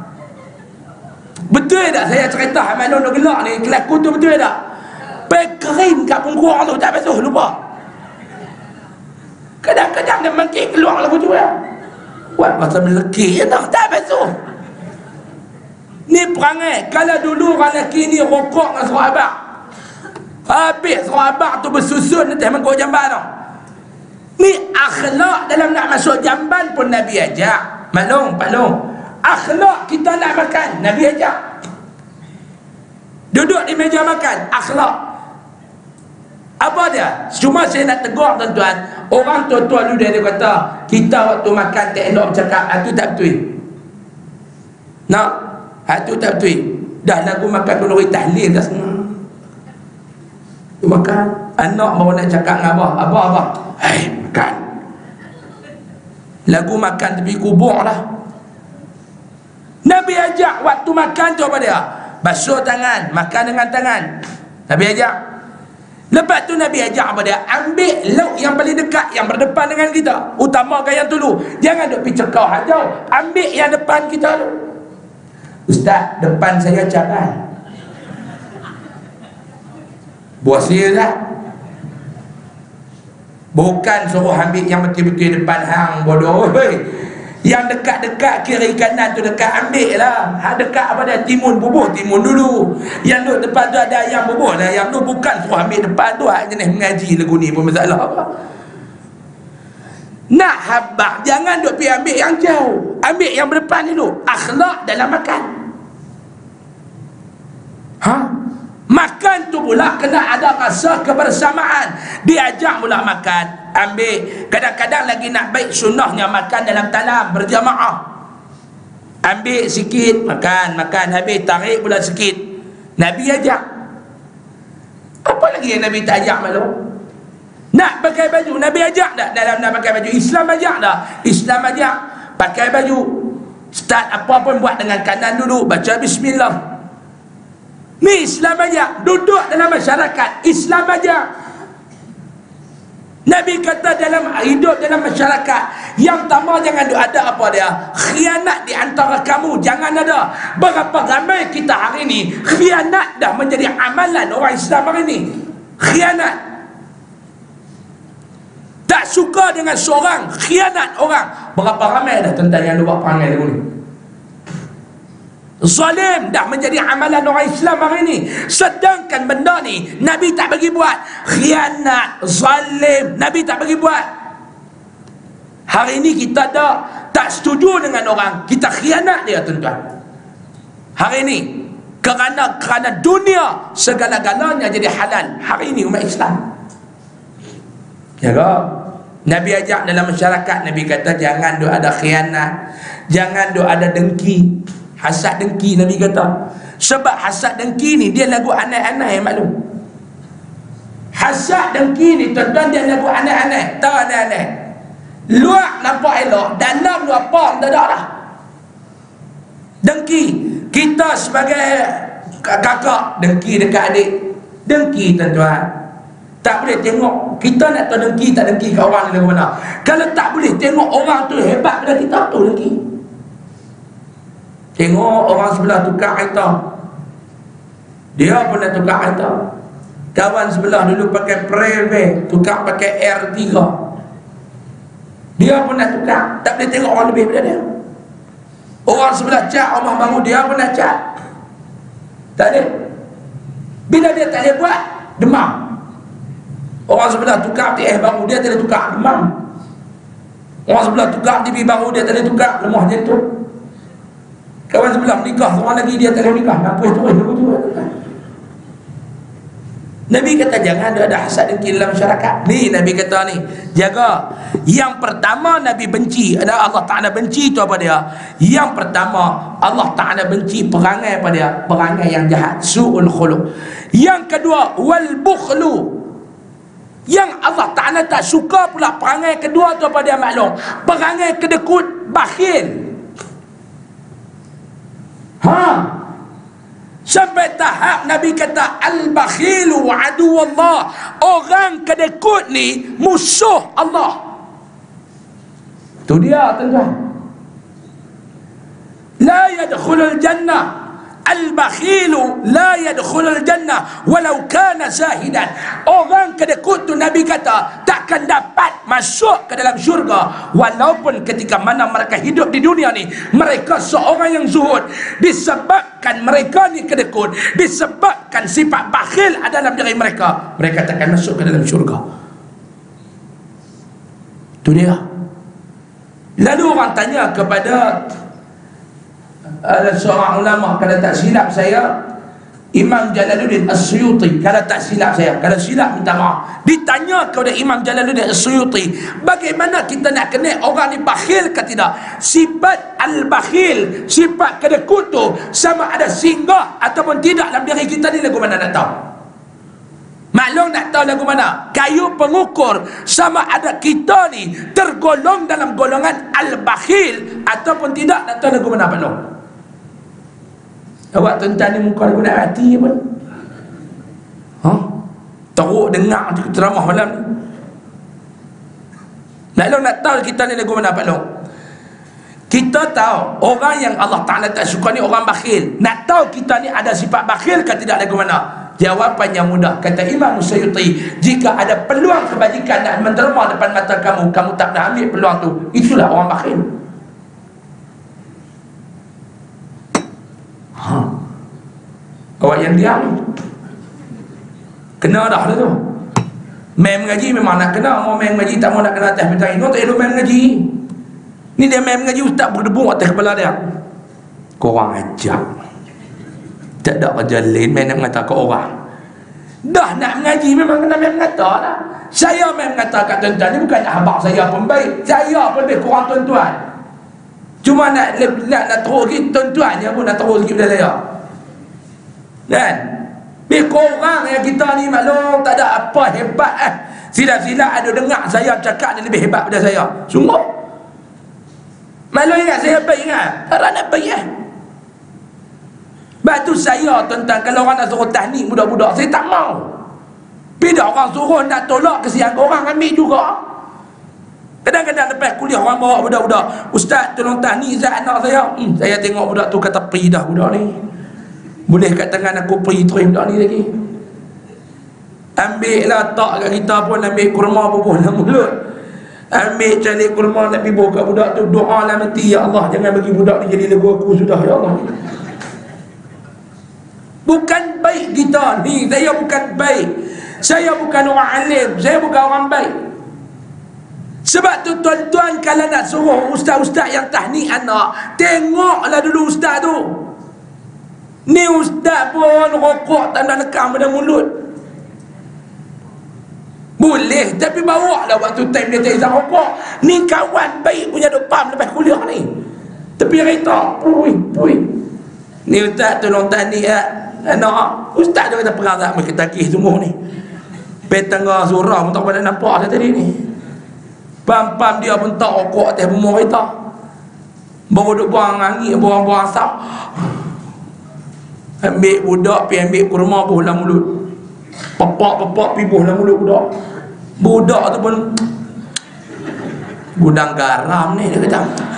betul tak saya cerita hak maklum duk gelak ni, kelaku tu betul tak? Pergi kering kat punggung tu, tak basuh, lupa. Kadang-kadang dia mangkik keluar lagu tu ya. Buat masa melekih je tak, tak basuh. Ni perangai. Kalau dulu orang lelaki ni rokok dengan sahabat, habis sahabat tu bersusun atas mangkuk jamban tu. Ni akhlak dalam nak masuk jamban pun Nabi ajak. Maklum, maklum. Akhlak kita nak makan, Nabi ajak. Duduk di meja makan, akhlak. Apa dia? Cuma saya nak tegur tuan-tuan, orang tua-tua dulu dia kata kita waktu makan tak elok bercakap, itu tak betul. Nak? Itu tak betul. Dah lagu makan kenduri tahlil dah semua. Tu makan, anak baru nak cakap dengan abah, abah, abah, hai makan. Lagu makan tepi kubur lah. Nabi ajak waktu makan tu apa dia? Basuh tangan, makan dengan tangan. Nabi ajak. Lepas tu Nabi ajak apa dia? Ambil lauk yang paling dekat, yang berdepan dengan kita. Utamakan yang dulu. Jangan duk pergi cekau hajau. Ambil yang depan kita tu. Ustaz, depan saya cabai. Buasia tak? Bukan suruh ambil yang betul-betul depan hang, bodoh. Yang dekat-dekat kiri kanan tu dekat, ambil lah. Hak dekat apa dia? Timun, bubuh timun dulu. Yang duduk depan tu ada ayam, bubuh lah ayam tu. Bukan suruh ambil depan tu. Hak jenis mengaji lagu ni pun masalah apa. Nak habak, jangan duk pergi ambil yang jauh, ambil yang berdepan dulu. Akhlak dalam makan. Ha? Makan tu pula kena ada rasa kebersamaan. Diajak pula makan, ambil. Kadang-kadang lagi nak baik sunnahnya makan dalam talam berjamaah. Ambil sikit, makan, makan, habis tarik pula sikit. Nabi ajak. Apa lagi yang Nabi tak ajak malu? Nak pakai baju, Nabi ajak tak dalam nak pakai baju? Islam ajak tak? Islam ajak pakai baju. Start apa pun buat dengan kanan dulu, baca bismillah. Ni Islam ajak. Duduk dalam masyarakat, Islam ajak. Nabi kata dalam hidup dalam masyarakat yang pertama, jangan ada apa dia? Khianat di antara kamu, jangan ada. Berapa ramai kita hari ni khianat dah menjadi amalan orang Islam hari ni. Khianat. Tak suka dengan seorang, khianat orang. Berapa ramai dah tentang yang buat perangai lagu ni. Zalim dah menjadi amalan orang Islam hari ni. Sedangkan benda ni Nabi tak bagi buat. Khianat, zalim, Nabi tak bagi buat. Hari ni kita dah tak setuju dengan orang, kita khianat dia tuan-tuan. Hari ni kerana kerana dunia segala-galanya jadi halal. Hari ni umat Islam. Ya ke? Nabi ajak dalam masyarakat, Nabi kata jangan duk ada khianat, jangan duk ada dengki. Hasad dengki, Nabi kata. Sebab hasad dengki ni dia lagu aneh-aneh, maklum. Hasad dengki ni tuan-tuan dia lagu aneh-aneh. Tahu aneh-aneh. Luar nampak elok, dalam luar apa tak ada dah. Dengki. Kita sebagai kakak dengki dekat adik. Dengki tuan-tuan. Tak boleh tengok. Kita nak tahu dengki tak dengki kat orang ni lagu mana. Kalau tak boleh tengok orang tu hebat pada kita, tu dengki. Tengok orang sebelah tukar kereta, dia pun nak tukar kereta. Kawan sebelah dulu pakai Preve, tukar pakai R tiga, dia pun nak tukar. Tak boleh tengok orang lebih pada dia. Orang sebelah cat rumah baru, dia pun nak cat. Tak ada. Bila dia tak boleh buat, demam. Orang sebelah tukar T S baru, dia tak boleh tukar, demam. Orang sebelah tukar T V baru, dia tak boleh tukar, lemah jantung. Kawan sebelah menikah, seorang lagi dia tak boleh nikah, nak puas-puas dulu tu. Nabi kata jangan ada hasad dengki dalam masyarakat. Ni Nabi kata ni, jaga. Yang pertama Nabi benci, ada Allah Ta'ala benci tu apa dia? Yang pertama Allah Ta'ala benci perangai apa dia? Perangai yang jahat, su'ul khuluq. Yang kedua wal bukhlu, Yang Allah Ta'ala tak suka pula perangai kedua tu apa dia maklum? Perangai kedekut, bakhil. Ha, sampai tahap Nabi kata al-bakhilu aduwallah, orang kedekut ni musuh Allah. Tu dia tuan-tuan. La yadkhulul jannah, al-bakhilu la yadkhulul jannah walau kana zahidan. Orang kedekut tu Nabi kata takkan dapat masuk ke dalam syurga walaupun ketika mana mereka hidup di dunia ni mereka seorang yang zuhud. Disebabkan mereka ni kedekut, disebabkan sifat bakhil ada dalam diri mereka, mereka takkan masuk ke dalam syurga. Tu dia. Lalu orang tanya kepada ada seorang ulama, kalau tak silap saya Imam Jalaluddin As-Suyuti, kalau tak silap saya, kalau silap minta maaf. Ditanya kepada Imam Jalaluddin As-Suyuti, bagaimana kita nak kenal orang ni bakhil ke tidak? Sifat al-bakhil, sifat kedekut tu sama ada singgah ataupun tidak dalam diri kita ni, lagu mana nak tahu? Maklum nak tahu lagu mana? Kayu pengukur sama ada kita ni tergolong dalam golongan al-bakhil ataupun tidak, nak tahu lagu mana maklum? Awak tuan-tuan ni muka lagu nak hati pun. Ha? Teruk dengar ceramah malam ni. Maklum nak tahu kita ni lagu mana maklum? Kita tahu orang yang Allah Ta'ala tak suka ni orang bakhil. Nak tahu kita ni ada sifat bakhil ke tidak lagu mana? Jawapan yang mudah. Kata Imam Suyuti, jika ada peluang kebajikan nak menderma depan mata kamu, kamu tak nak ambil peluang tu, itulah orang bakhil. Ha. Awak yang diam kena dah lah tu. Main mengaji memang nak kena. Mau main mengaji tak mau nak kena atas petang ini, tak elok main mengaji. Ni dia main mengaji, ustaz berdebu atas kepala dia. Korang ajak, tak ada kerja lain, main nak mengata ke orang. Dah nak mengaji memang kena main mengata lah. Saya main mengata kat tuan-tuan ni bukan abang saya pun baik, saya pun lebih kurang tuan-tuan. Cuma nak nak, nak terus sikit, tuan-tuan je pun nak terus sikit pada saya. Kan? Lebih kurang yang kita ni maklum tak ada apa hebat eh. Sila-sila ada dengar saya cakap ni lebih hebat pada saya. Sungguh. Maklum ingat saya baik ingat. Tak nak baik eh. Sebab tu saya tuan-tuan, kalau orang nak suruh tahnik budak-budak, saya tak mau. Bila orang suruh nak tolak kesian orang, ambil juga. Kadang-kadang lepas kuliah orang bawa budak-budak, ustaz tolong tahnik Zat anak saya. Hmm, saya tengok budak tu kata pergi dah budak ni. Boleh kat tangan aku pergi terus budak ni lagi. Ambil lah tak kat kita pun, ambil kurma bubuh dalam mulut. Ambil calik kurma nak bibuh kat budak tu, doa lah nanti, ya Allah jangan bagi budak ni jadi lagu aku sudah, ya Allah. Bukan baik kita ni, saya bukan baik. Saya bukan orang alim, saya bukan orang baik. Sebab tu tuan-tuan, kalau nak suruh ustaz-ustaz yang tahnik anak, tengoklah dulu ustaz tu. Ni ustaz pun rokok tak nak nekam pada mulut. Boleh, tapi bawa lah waktu time dia tak izah rokok. Ni kawan baik punya duk pam lepas kuliah ni. Tapi kereta, pui, pui. Ni ustaz tolong tahnik anak. Ustaz tu kata perang tak mereka takih semua ni. Petengah surah pun tak pada nampak dah tadi ni. Pam-pam dia pun tak rokok atas rumah kereta. Baru duk buang angin, buang-buang asap. Ambil budak, pergi ambil kurma buh dalam mulut. Pepak-pepak pergi buh dalam mulut budak. Budak tu pun gudang garam ni dia kata.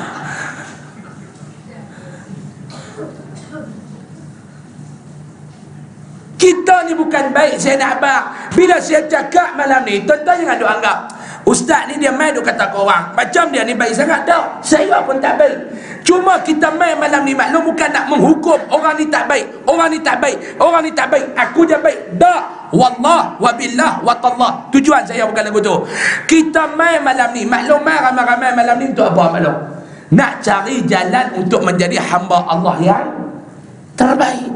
Kita ni bukan baik, saya nak abang. Bila saya cakap malam ni, tuan-tuan jangan duk anggap ustaz ni dia main duk kata ke orang macam dia ni baik sangat. Tak, saya pun tak baik. Cuma kita main malam ni maklum bukan nak menghukum orang ni tak baik, orang ni tak baik, orang ni tak baik, aku je baik. Tak, wallah wabillah watallah. Tujuan saya bukan lagu tu. Kita main malam ni maklum, main ramai-ramai malam ni untuk apa maklum? Nak cari jalan untuk menjadi hamba Allah yang terbaik.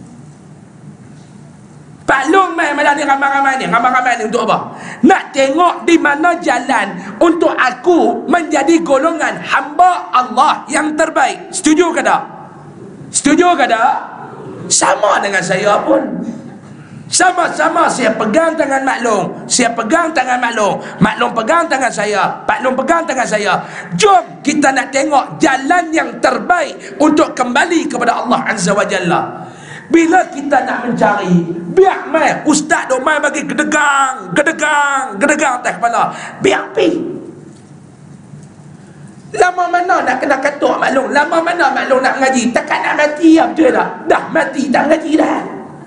Maklum main malam ni ramai-ramai ni, ramai-ramai ni untuk apa? Nak tengok di mana jalan untuk aku menjadi golongan hamba Allah yang terbaik. Setuju ke tak? Setuju ke tak? Sama dengan saya pun. Sama-sama saya pegang tangan Mak Long, saya pegang tangan Mak Long, Mak Long pegang tangan saya, Pak Long pegang tangan saya. Jom kita nak tengok jalan yang terbaik untuk kembali kepada Allah Azza wa Jalla. Bila kita nak mencari, biar mai ustaz dok mai bagi gedegang, gedegang, gedegang atas kepala, biar pi. Lama mana nak kena katuk Mak Long, lama mana Mak Long nak mengaji, takkan nak mati ya, betul tak? Dah mati tak mengaji dah.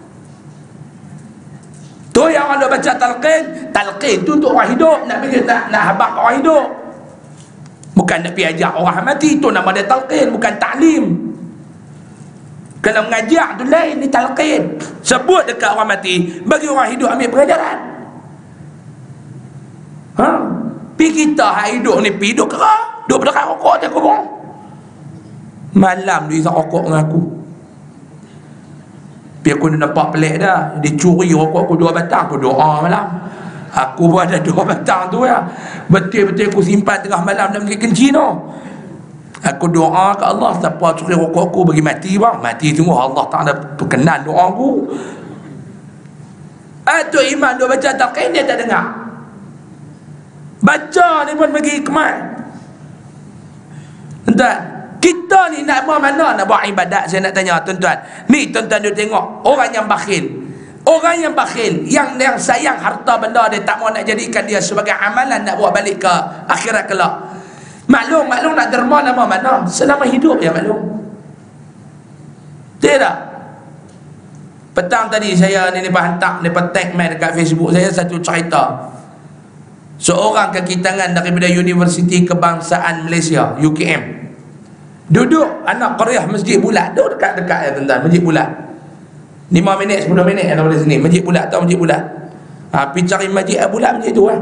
Tu yang orang baca talqin, talqin tu untuk orang hidup, nak bagi nak nak habaq orang hidup. Bukan nak pergi ajak orang mati, tu nama dia talqin, bukan taklim. Kalau mengajak tu lain, ni talqin. Sebut dekat orang mati, bagi orang hidup ambil pengajaran. Ha? Pi kita hak hidup ni pi duduk kerah, duduk belakang rokok atas kubur. Malam dia isap rokok dengan aku. Tapi aku nampak pelik dah. Dia curi rokok aku dua batang, aku doa malam. Aku pun ada dua batang tu ya. Betul-betul aku simpan tengah malam dalam kenci tu. Aku doa ke Allah, siapa curi rokok aku bagi mati bang. Mati semua, Allah Ta'ala berkenan doa aku. Atuk Iman dia baca talqin, dia tak dengar. Baca ni pun bagi kemat. Tuan, kita ni nak buat mana nak buat ibadat? Saya nak tanya tuan-tuan. Ni tuan-tuan dia tengok orang yang bakhil. Orang yang bakhil, yang yang sayang harta benda, dia tak mau nak jadikan dia sebagai amalan nak buat balik ke akhirat kelak. Maklum, maklum nak derma nama mana? Selama hidup ya maklum. Tidak. Petang tadi saya ni lepas hantar, lepas tag mail dekat Facebook saya satu cerita. Seorang kaki tangan daripada Universiti Kebangsaan Malaysia, U K M. Duduk anak Korea Masjid Bulat, duduk dekat-dekat ya tuan-tuan, Masjid Bulat. lima minit sepuluh minit daripada sini, Masjid Bulat, tahu Masjid Bulat? Ha, pergi cari Masjid Bulat macam tu kan.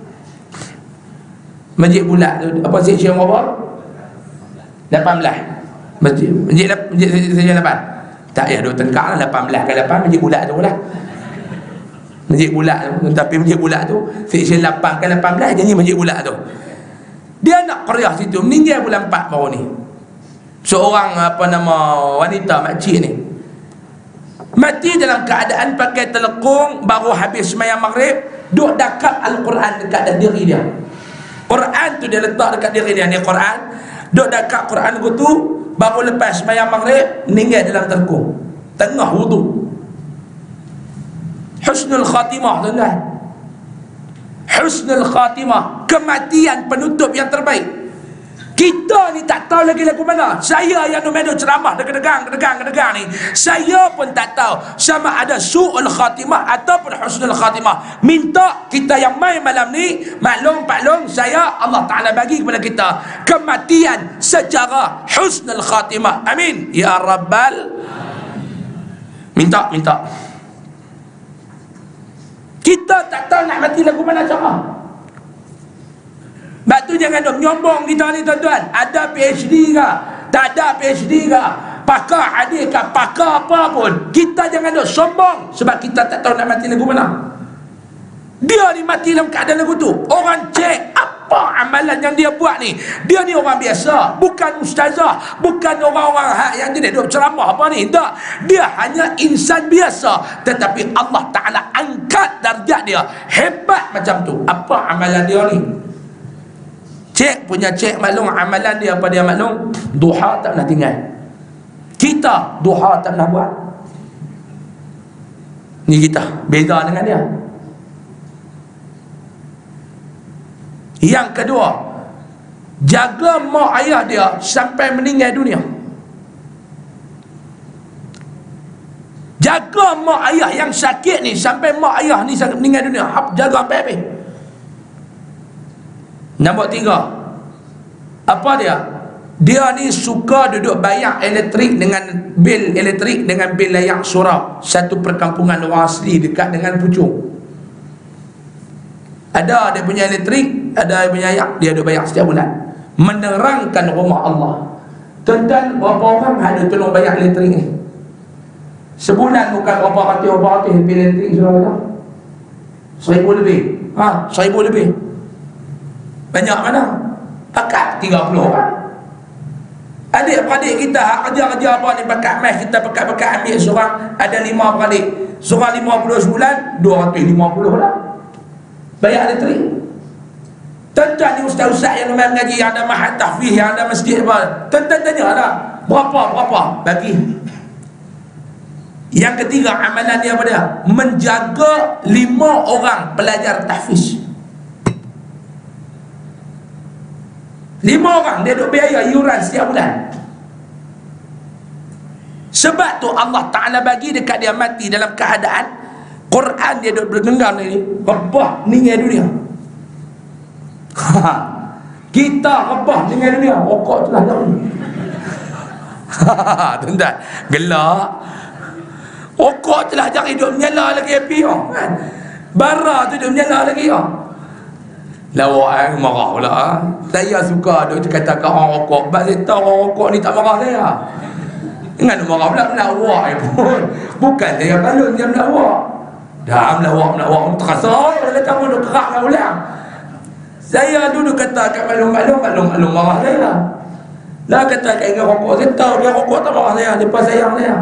Masjid Bulat tu apa section berapa? lapan belas. Masjid Masjid Masjid section lapan. Tak ya, duk tengkar lah lapan belas ke lapan Masjid Bulat tu lah. Masjid Bulat tu, tapi Masjid Bulat tu section lapan ke lapan belas jadi Masjid Bulat tu. Dia anak Korea situ, meninggal bulan empat baru ni. Seorang apa nama wanita makcik ni mati dalam keadaan pakai telekung, baru habis sembahyang maghrib, duk dakap Al-Quran dekat diri dia. Quran tu dia letak dekat diri dia, ni Quran, duk dakap Quran tu, baru lepas sembahyang maghrib meninggal dalam telekung tengah wudu. Husnul khatimah tuan-tuan. Husnul khatimah, kematian penutup yang terbaik. Kita ni tak tahu lagi lagu mana. Saya yang nombor ceramah degang degang degang ni, saya pun tak tahu sama ada su'ul khatimah ataupun husnul khatimah. Minta kita yang main malam ni, maklum Pak Long, saya Allah Ta'ala bagi kepada kita kematian secara husnul khatimah. Amin ya rabbal. Minta minta. Kita tak tahu nak mati lagu mana cara. Sebab tu jangan duk nyombong kita ni tuan-tuan. Ada P H D ke? Tak ada P H D ke? Pakar hadis ke? Pakar apa pun, kita jangan duk sombong sebab kita tak tahu nak mati lagu mana. Dia ni mati dalam keadaan lagu tu. Orang cek apa amalan yang dia buat ni. Dia ni orang biasa, bukan ustazah, bukan orang-orang hak yang dia duk ceramah apa ni. Tak. Dia hanya insan biasa, tetapi Allah Ta'ala angkat darjat dia. Hebat macam tu. Apa amalan dia ni? Cek punya cek maklum amalan dia apa dia maklum. Duha tak pernah tinggal. Kita duha tak pernah buat. Ni kita beza dengan dia. Yang kedua, jaga mak ayah dia sampai meninggal dunia. Jaga mak ayah yang sakit ni sampai mak ayah ni sampai meninggal dunia. Jaga sampai habis. Nombor tiga, apa dia? Dia ni suka duduk bayar elektrik dengan bil elektrik dengan bil layak surau. Satu perkampungan orang asli dekat dengan Puchong. Ada dia punya elektrik, ada dia punya ayak, dia duduk bayar setiap bulan. Menerangkan rumah Allah. Tuan-tuan, berapa orang ada tolong bayar elektrik ni? Sebulan bukan berapa ratus berapa ratus bil elektrik surau. Seribu lebih. Ha, seribu lebih. Banyak mana? Pakat tiga puluh orang. Adik-beradik kita hak kerja-kerja apa ni pakat mes, kita pakat-pakat ambil seorang ada lima beradik, seorang lima puluh sebulan, dua ratus lima puluh lah bayar dia teri. Tuan-tuan ni ustaz-ustaz yang memang mengaji, yang ada mahat tahfiz, yang ada masjid apa, tuan-tuan tanya lah berapa-berapa bagi. Yang ketiga amalan dia apa dia? Menjaga lima orang pelajar tahfiz. Lima orang dia duk biaya iuran setiap bulan. Sebab tu Allah Ta'ala bagi dekat dia mati dalam keadaan Quran dia duk bergenggam ni, rebah ninggal dunia. Kita rebah ninggal dunia, rokok telah jauh. Tuan-tuan, gelak. Rokok telah jauh, hidup menyala lagi api kan. Bara tu hidup menyala lagi ya. Lawak eh, marah pula. Saya suka duk kata kat orang rokok, sebab saya tahu orang rokok ni tak marah saya. Jangan marah pula melawak pun. Bukan saya balun dia melawak. Dah melawak melawak terasa kalau kamu duk kerak kat ulang. Saya dulu kata kat malum-malum, malum-malum marah saya. Lah kata kat ingat rokok, saya tahu dia rokok tak marah saya, dia sayang saya.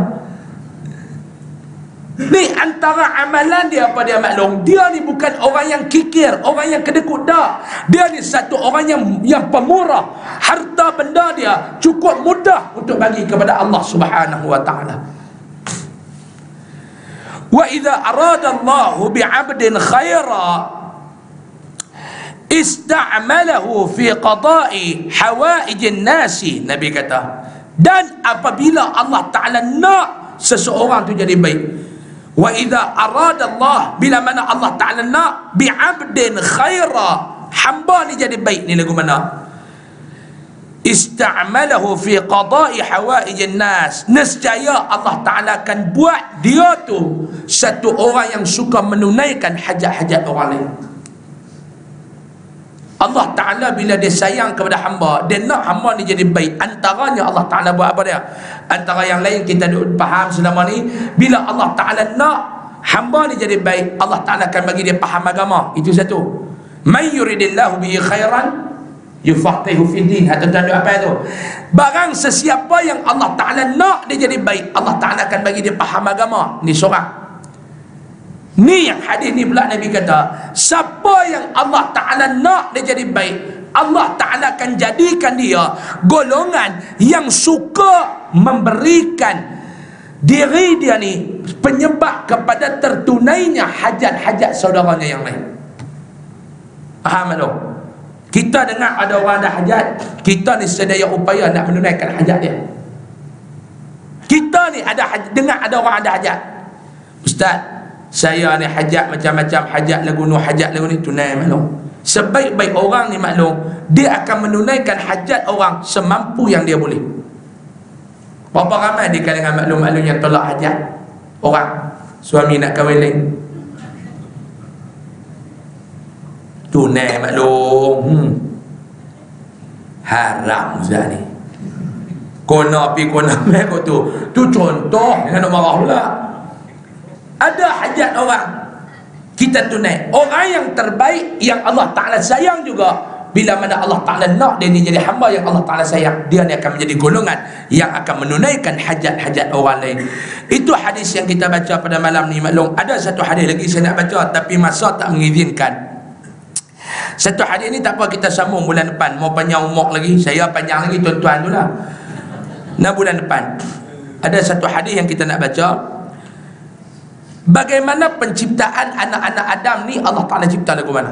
Ni antara amalan dia apa dia maklum. Dia ni bukan orang yang kikir, orang yang kedekut dah. Dia ni satu orang yang yang pemurah. Harta benda dia cukup mudah untuk bagi kepada Allah Subhanahu wa taala. Wa idza arada Allah bi 'abdin khaira ista'malahu fi qada'i hawaijin nasi. Nabi kata, dan apabila Allah Taala nak seseorang tu jadi baik, wa idza arada Allah, bila mana Allah Ta'ala nak bi 'abdin khaira, hamba ni jadi baik, ni lagu mana? Ista'malahu fi qada'i hawaijin nas, nescaya Allah Ta'ala akan buat dia tu satu orang yang suka menunaikan hajat-hajat orang lain. Allah Ta'ala bila dia sayang kepada hamba, dia nak hamba ni jadi baik. Antaranya Allah Ta'ala buat apa dia? Antara yang lain kita faham selama ni, bila Allah Ta'ala nak hamba ni jadi baik, Allah Ta'ala akan bagi dia faham agama. Itu satu. Man yuridillahu bihi khairan yufaqihu fid din. Atau tanda apa itu? Barang sesiapa yang Allah Ta'ala nak dia jadi baik, Allah Ta'ala akan bagi dia faham agama. Ni seorang. Ni yang hadis ni pula Nabi kata, siapa yang Allah Ta'ala nak dia jadi baik, Allah Ta'ala akan jadikan dia golongan yang suka memberikan diri dia ni penyebab kepada tertunainya hajat-hajat saudaranya yang lain. Faham tak? Kita dengar ada orang ada hajat, kita ni sedaya upaya nak menunaikan hajat dia. Kita ni ada dengar ada orang ada hajat, Ustaz, saya ni hajat macam-macam hajat lagu nu hajat lagu ni, tunai maklum. Sebaik-baik orang ni maklum, dia akan menunaikan hajat orang semampu yang dia boleh. Berapa ramai di kalangan maklum-maklum yang tolak hajat orang, suami nak kahwin lain, tunai maklum. hmm. Haram Ustaz ni. Kona pi kona mai kau tu. Tu contoh, jangan nak marah pula. Ada hajat orang kita tunai. Orang yang terbaik yang Allah Ta'ala sayang juga, bila mana Allah Ta'ala nak dia ni jadi hamba yang Allah Ta'ala sayang, dia ni akan menjadi golongan yang akan menunaikan hajat-hajat orang lain. Itu hadis yang kita baca pada malam ni maklum. Ada satu hadis lagi saya nak baca, tapi masa tak mengizinkan. Satu hadis ni tak apa, kita sambung bulan depan. Mau panjang umur lagi, saya panjang lagi tuan-tuan tu lah. Nah bulan depan ada satu hadis yang kita nak baca. Bagaimana penciptaan anak-anak Adam ni, Allah Ta'ala cipta lagu mana?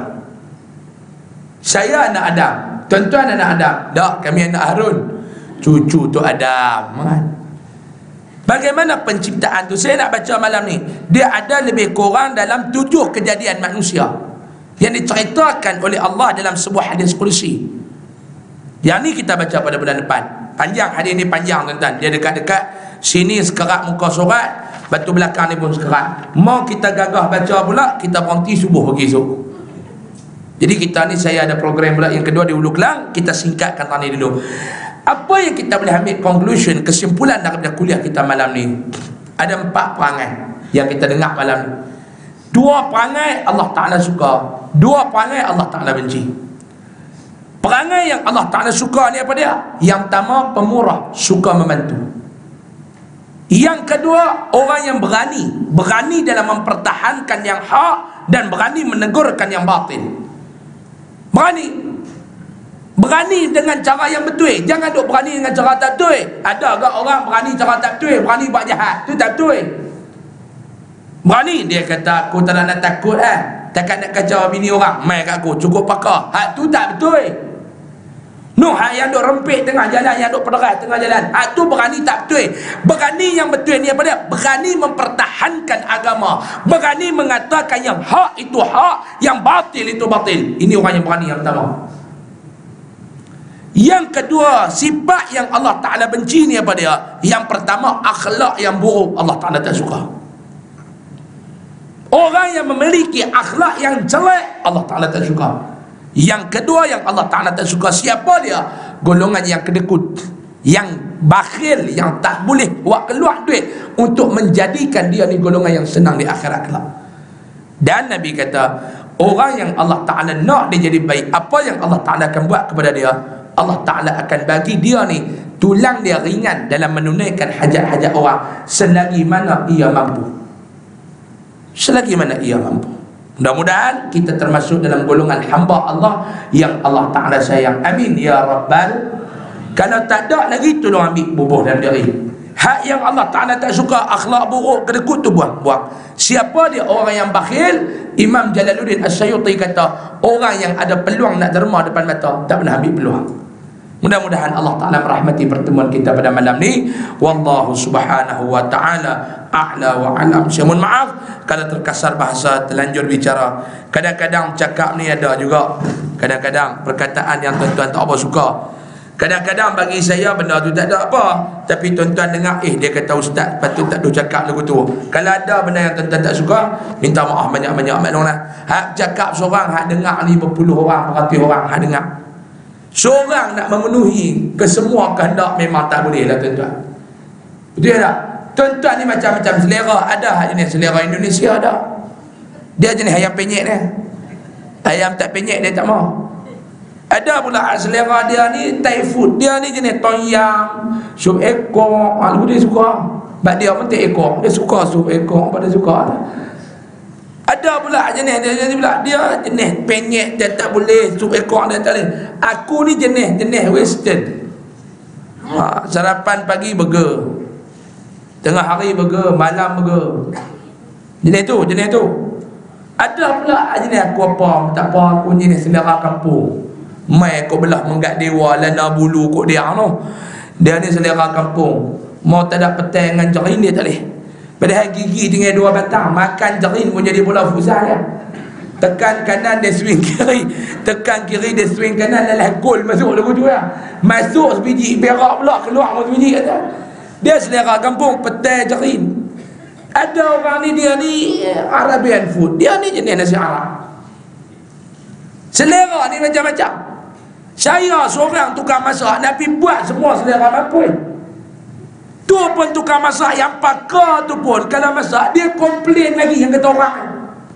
Saya anak Adam, tuan-tuan anak Adam. Tak, kami anak Harun, cucu tu Adam kan? Bagaimana penciptaan tu? Saya nak baca malam ni. Dia ada lebih kurang dalam tujuh kejadian manusia yang diceritakan oleh Allah dalam sebuah hadis kursi. Yang ni kita baca pada bulan depan. Panjang hadis ni, panjang tuan-tuan. Dia dekat-dekat sini sekerat muka surat, batu belakang ni pun sekerat. Mau kita gagah baca pula, kita berhenti subuh pagi esok. Jadi kita ni, saya ada program pula yang kedua di Hulu Kelang, kita singkatkan tadi dulu. Apa yang kita boleh ambil conclusion, kesimpulan daripada kuliah kita malam ni? Ada empat perangai yang kita dengar malam ni. Dua perangai Allah Ta'ala suka, dua perangai Allah Ta'ala benci. Perangai yang Allah Ta'ala suka ni apa dia? Yang pertama, pemurah, suka membantu. Yang kedua, orang yang berani. Berani dalam mempertahankan yang hak dan berani menegurkan yang batil. Berani. Berani dengan cara yang betul. Jangan duk berani dengan cara tak betul. Ada agak orang berani cara tak betul, berani buat jahat. Itu tak betul. Berani, dia kata aku tak nak takut eh. Takkan nak kacau bini orang. Mai kat aku, cukup pakar. Hak tu tak betul. Noh, hak yang duk rempit tengah jalan, yang duk pederai tengah jalan, hak tu berani tak betul. Berani yang betul ni apa dia? Berani mempertahankan agama. Berani mengatakan yang hak itu hak, yang batil itu batil. Ini orang yang berani yang pertama. Yang kedua, sifat yang Allah Ta'ala benci ni apa dia? Yang pertama, akhlak yang buruk Allah Ta'ala tak suka. Orang yang memiliki akhlak yang jelek Allah Ta'ala tak suka. Yang kedua yang Allah Ta'ala tak suka, siapa dia? Golongan yang kedekut, yang bakhil, yang tak boleh buat keluar duit untuk menjadikan dia ni golongan yang senang di akhirat kelak. Dan Nabi kata, orang yang Allah Ta'ala nak dia jadi baik, apa yang Allah Ta'ala akan buat kepada dia? Allah Ta'ala akan bagi dia ni tulang dia ringan dalam menunaikan hajat-hajat orang selagi mana ia mampu. Selagi mana ia mampu. Mudah-mudahan kita termasuk dalam golongan hamba Allah yang Allah Ta'ala sayang. Amin ya Rabbal. Kalau tak ada lagi, tolong ambil bubuh dalam diri. Hak yang Allah Ta'ala tak suka, akhlak buruk, kedekut tu buang, buang. Siapa dia orang yang bakhil? Imam Jalaluddin As-Sayuti kata, orang yang ada peluang nak derma depan mata, tak pernah ambil peluang. Mudah-mudahan Allah Ta'ala merahmati pertemuan kita pada malam ni. Wallahu subhanahu wa ta'ala a'la wa alam. Saya mohon maaf kalau terkasar bahasa, terlanjur bicara. Kadang-kadang cakap ni ada juga, kadang-kadang perkataan yang tuan-tuan tak apa suka. Kadang-kadang bagi saya benda tu tak ada apa, tapi tuan-tuan dengar, eh dia kata ustaz patut tak ada cakap lagu tu. Kalau ada benda yang tuan-tuan tak suka, minta maaf banyak-banyak. Maklumlah, hak cakap seorang, hak dengar ni berpuluh orang, beratus orang hak dengar. Seorang nak memenuhi kesemua kehendak memang tak boleh lah tuan-tuan. Betul tak? Tuan-tuan ni macam-macam selera. Ada jenis selera Indonesia ada. Dia jenis ayam penyet ni. Ayam tak penyet dia tak mau. Ada pula selera dia ni Thai food. Dia ni jenis tom yam, sup ekor. Lalu dia suka. Sebab dia pun tak ekor. Dia suka sup ekor. Apa dia suka. Ada pula jenis dia, dia pula dia jenis penyet, dia tak boleh sup ekor, dia tak boleh. Aku ni jenis jenis western. Ha, sarapan pagi burger, tengah hari burger, malam burger. Jenis tu, jenis tu. Ada pula jenis aku apa, tak apa, aku jenis selera kampung. Mai kau belah menggak dewa lana bulu kok dia no. Dia ni selera kampung. Mau tak ada petai dengan jerin dia tak boleh. Padahal gigi tinggal dua batang, makan jerin pun jadi bola futsal ya. Tekan kanan dia swing kiri, tekan kiri dia swing kanan, lalah gol masuk lagu tu ya. Masuk sebiji berak pula, keluar sebiji kata. Dia selera kampung, petai jerin. Ada orang ni, dia ni Arabian food, dia ni jenis nasi Arab. Selera ni macam-macam. Saya seorang tukang masak, Nabi buat semua selera mampu. Tu pun tukang masak yang pakar tu pun kalau masak dia komplain lagi yang kata orang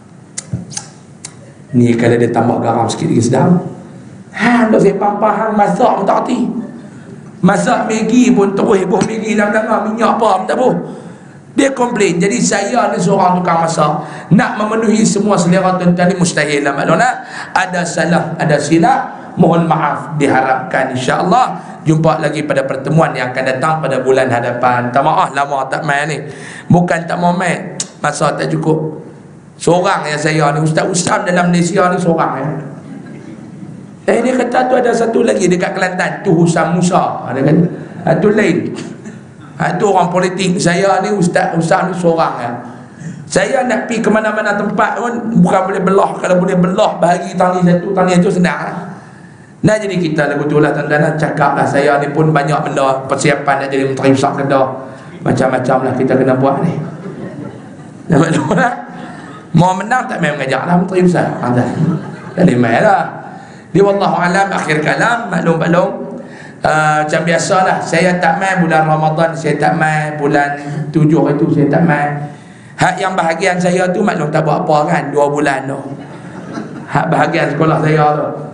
ni kalau dia tambah garam sikit lagi sedap. Ha, tak saya faham masak pun tak hati. Masak Maggi pun terus heboh Maggi dalam dalam minyak apa pun tak apa. Dia komplain. Jadi saya ni seorang tukang masak, nak memenuhi semua selera tuan-tuan ni mustahil lah maklumlah. Ada salah, ada silap, mohon maaf, diharapkan insya-Allah jumpa lagi pada pertemuan yang akan datang pada bulan hadapan. Tak maaf lama tak main ni. Bukan tak mau main, masa tak cukup. Seorang yang saya ni, ustaz-ustaz dalam Malaysia ni seorang ya. Eh dia kata tu ada satu lagi dekat Kelantan, tu Husam Musa. Ada kan? Itu lain. Itu orang politik. Saya ni ustaz-ustaz ni seorang ya. Saya nak pergi ke mana-mana tempat pun bukan boleh belah. Kalau boleh belah bahagi tali satu, tali itu senang. Nah jadi kita lagu tu lah tuan-tuan, cakap lah saya ni pun banyak benda persiapan nak jadi menteri besar Kedah. Macam-macam lah kita kena buat ni. Dah maklum lah. Mau menang tak main mengajak lah menteri besar. Jadi main lah. Di wallahualam akhir kalam, maklum-maklum. Uh, macam biasalah, saya tak main bulan Ramadan, saya tak main bulan tujuh itu, saya tak main. Hak yang bahagian saya tu maklum tak buat apa kan, dua bulan tu. Hak bahagian sekolah saya tu.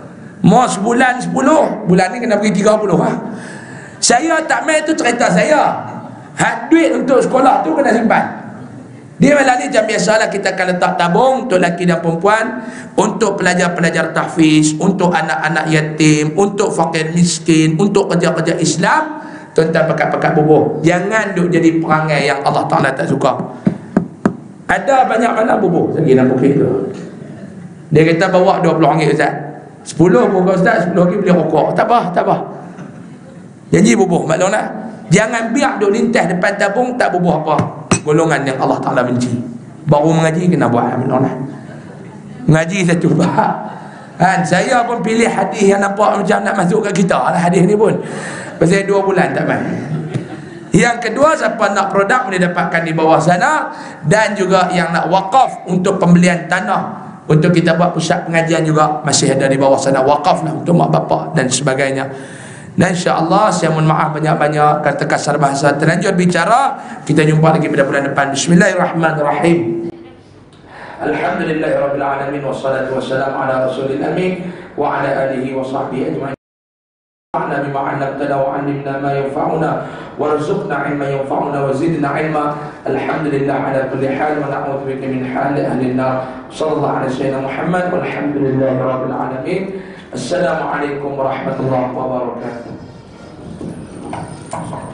Mau sebulan sepuluh, bulan ni kena pergi tiga puluh ha? Saya tak main, tu cerita saya. Hak duit untuk sekolah tu kena simpan. Dia malam ni macam biasalah, kita akan letak tabung untuk lelaki dan perempuan, untuk pelajar-pelajar tahfiz, untuk anak-anak yatim, untuk fakir miskin, untuk kerja-kerja Islam. Tuan-tuan pekat-pekat bubuh, jangan duk jadi perangai yang Allah Ta'ala tak suka. Ada banyak mana bubuh lagi dalam bukit tu. Dia kata bawa dua puluh ringgit Ustaz, sepuluh bubuh Ustaz, sepuluh ringgit beli rokok. Tak apa, tak apa. Janji bubuh maklum lah. Jangan biar duk lintas depan tabung tak bubuh apa. Golongan yang Allah Ta'ala benci. Baru mengaji kena buat maklum lah. Mengaji satu bahak. Han, saya pun pilih hadis yang nampak macam nak masuk kat kita lah hadis ni pun. Pasal dua bulan tak main. Yang kedua, siapa nak produk boleh dapatkan di bawah sana. Dan juga yang nak wakaf untuk pembelian tanah, untuk kita buat pusat pengajian juga masih ada di bawah sana. Wakaf lah untuk mak bapak dan sebagainya. Dan insya-Allah saya mohon maaf banyak-banyak kata kasar bahasa terlanjur bicara. Kita jumpa lagi pada bulan depan. Bismillahirrahmanirrahim. Alhamdulillahirabbil alamin wassalatu wassalamu ala rasulil amin wa ala alihi wa sahbihi ajma'in. Wa'na bima 'allamtana wa 'allimna ma yanfa'una warzuqna 'ilman yanfa'una wa zidna 'ilma. Alhamdulillah ala kulli hal wa na'udzu bika min hali ahli an-nar. Sallallahu alaihi sayyidina Muhammad walhamdulillahi rabbil alamin. Assalamualaikum warahmatullahi wabarakatuh.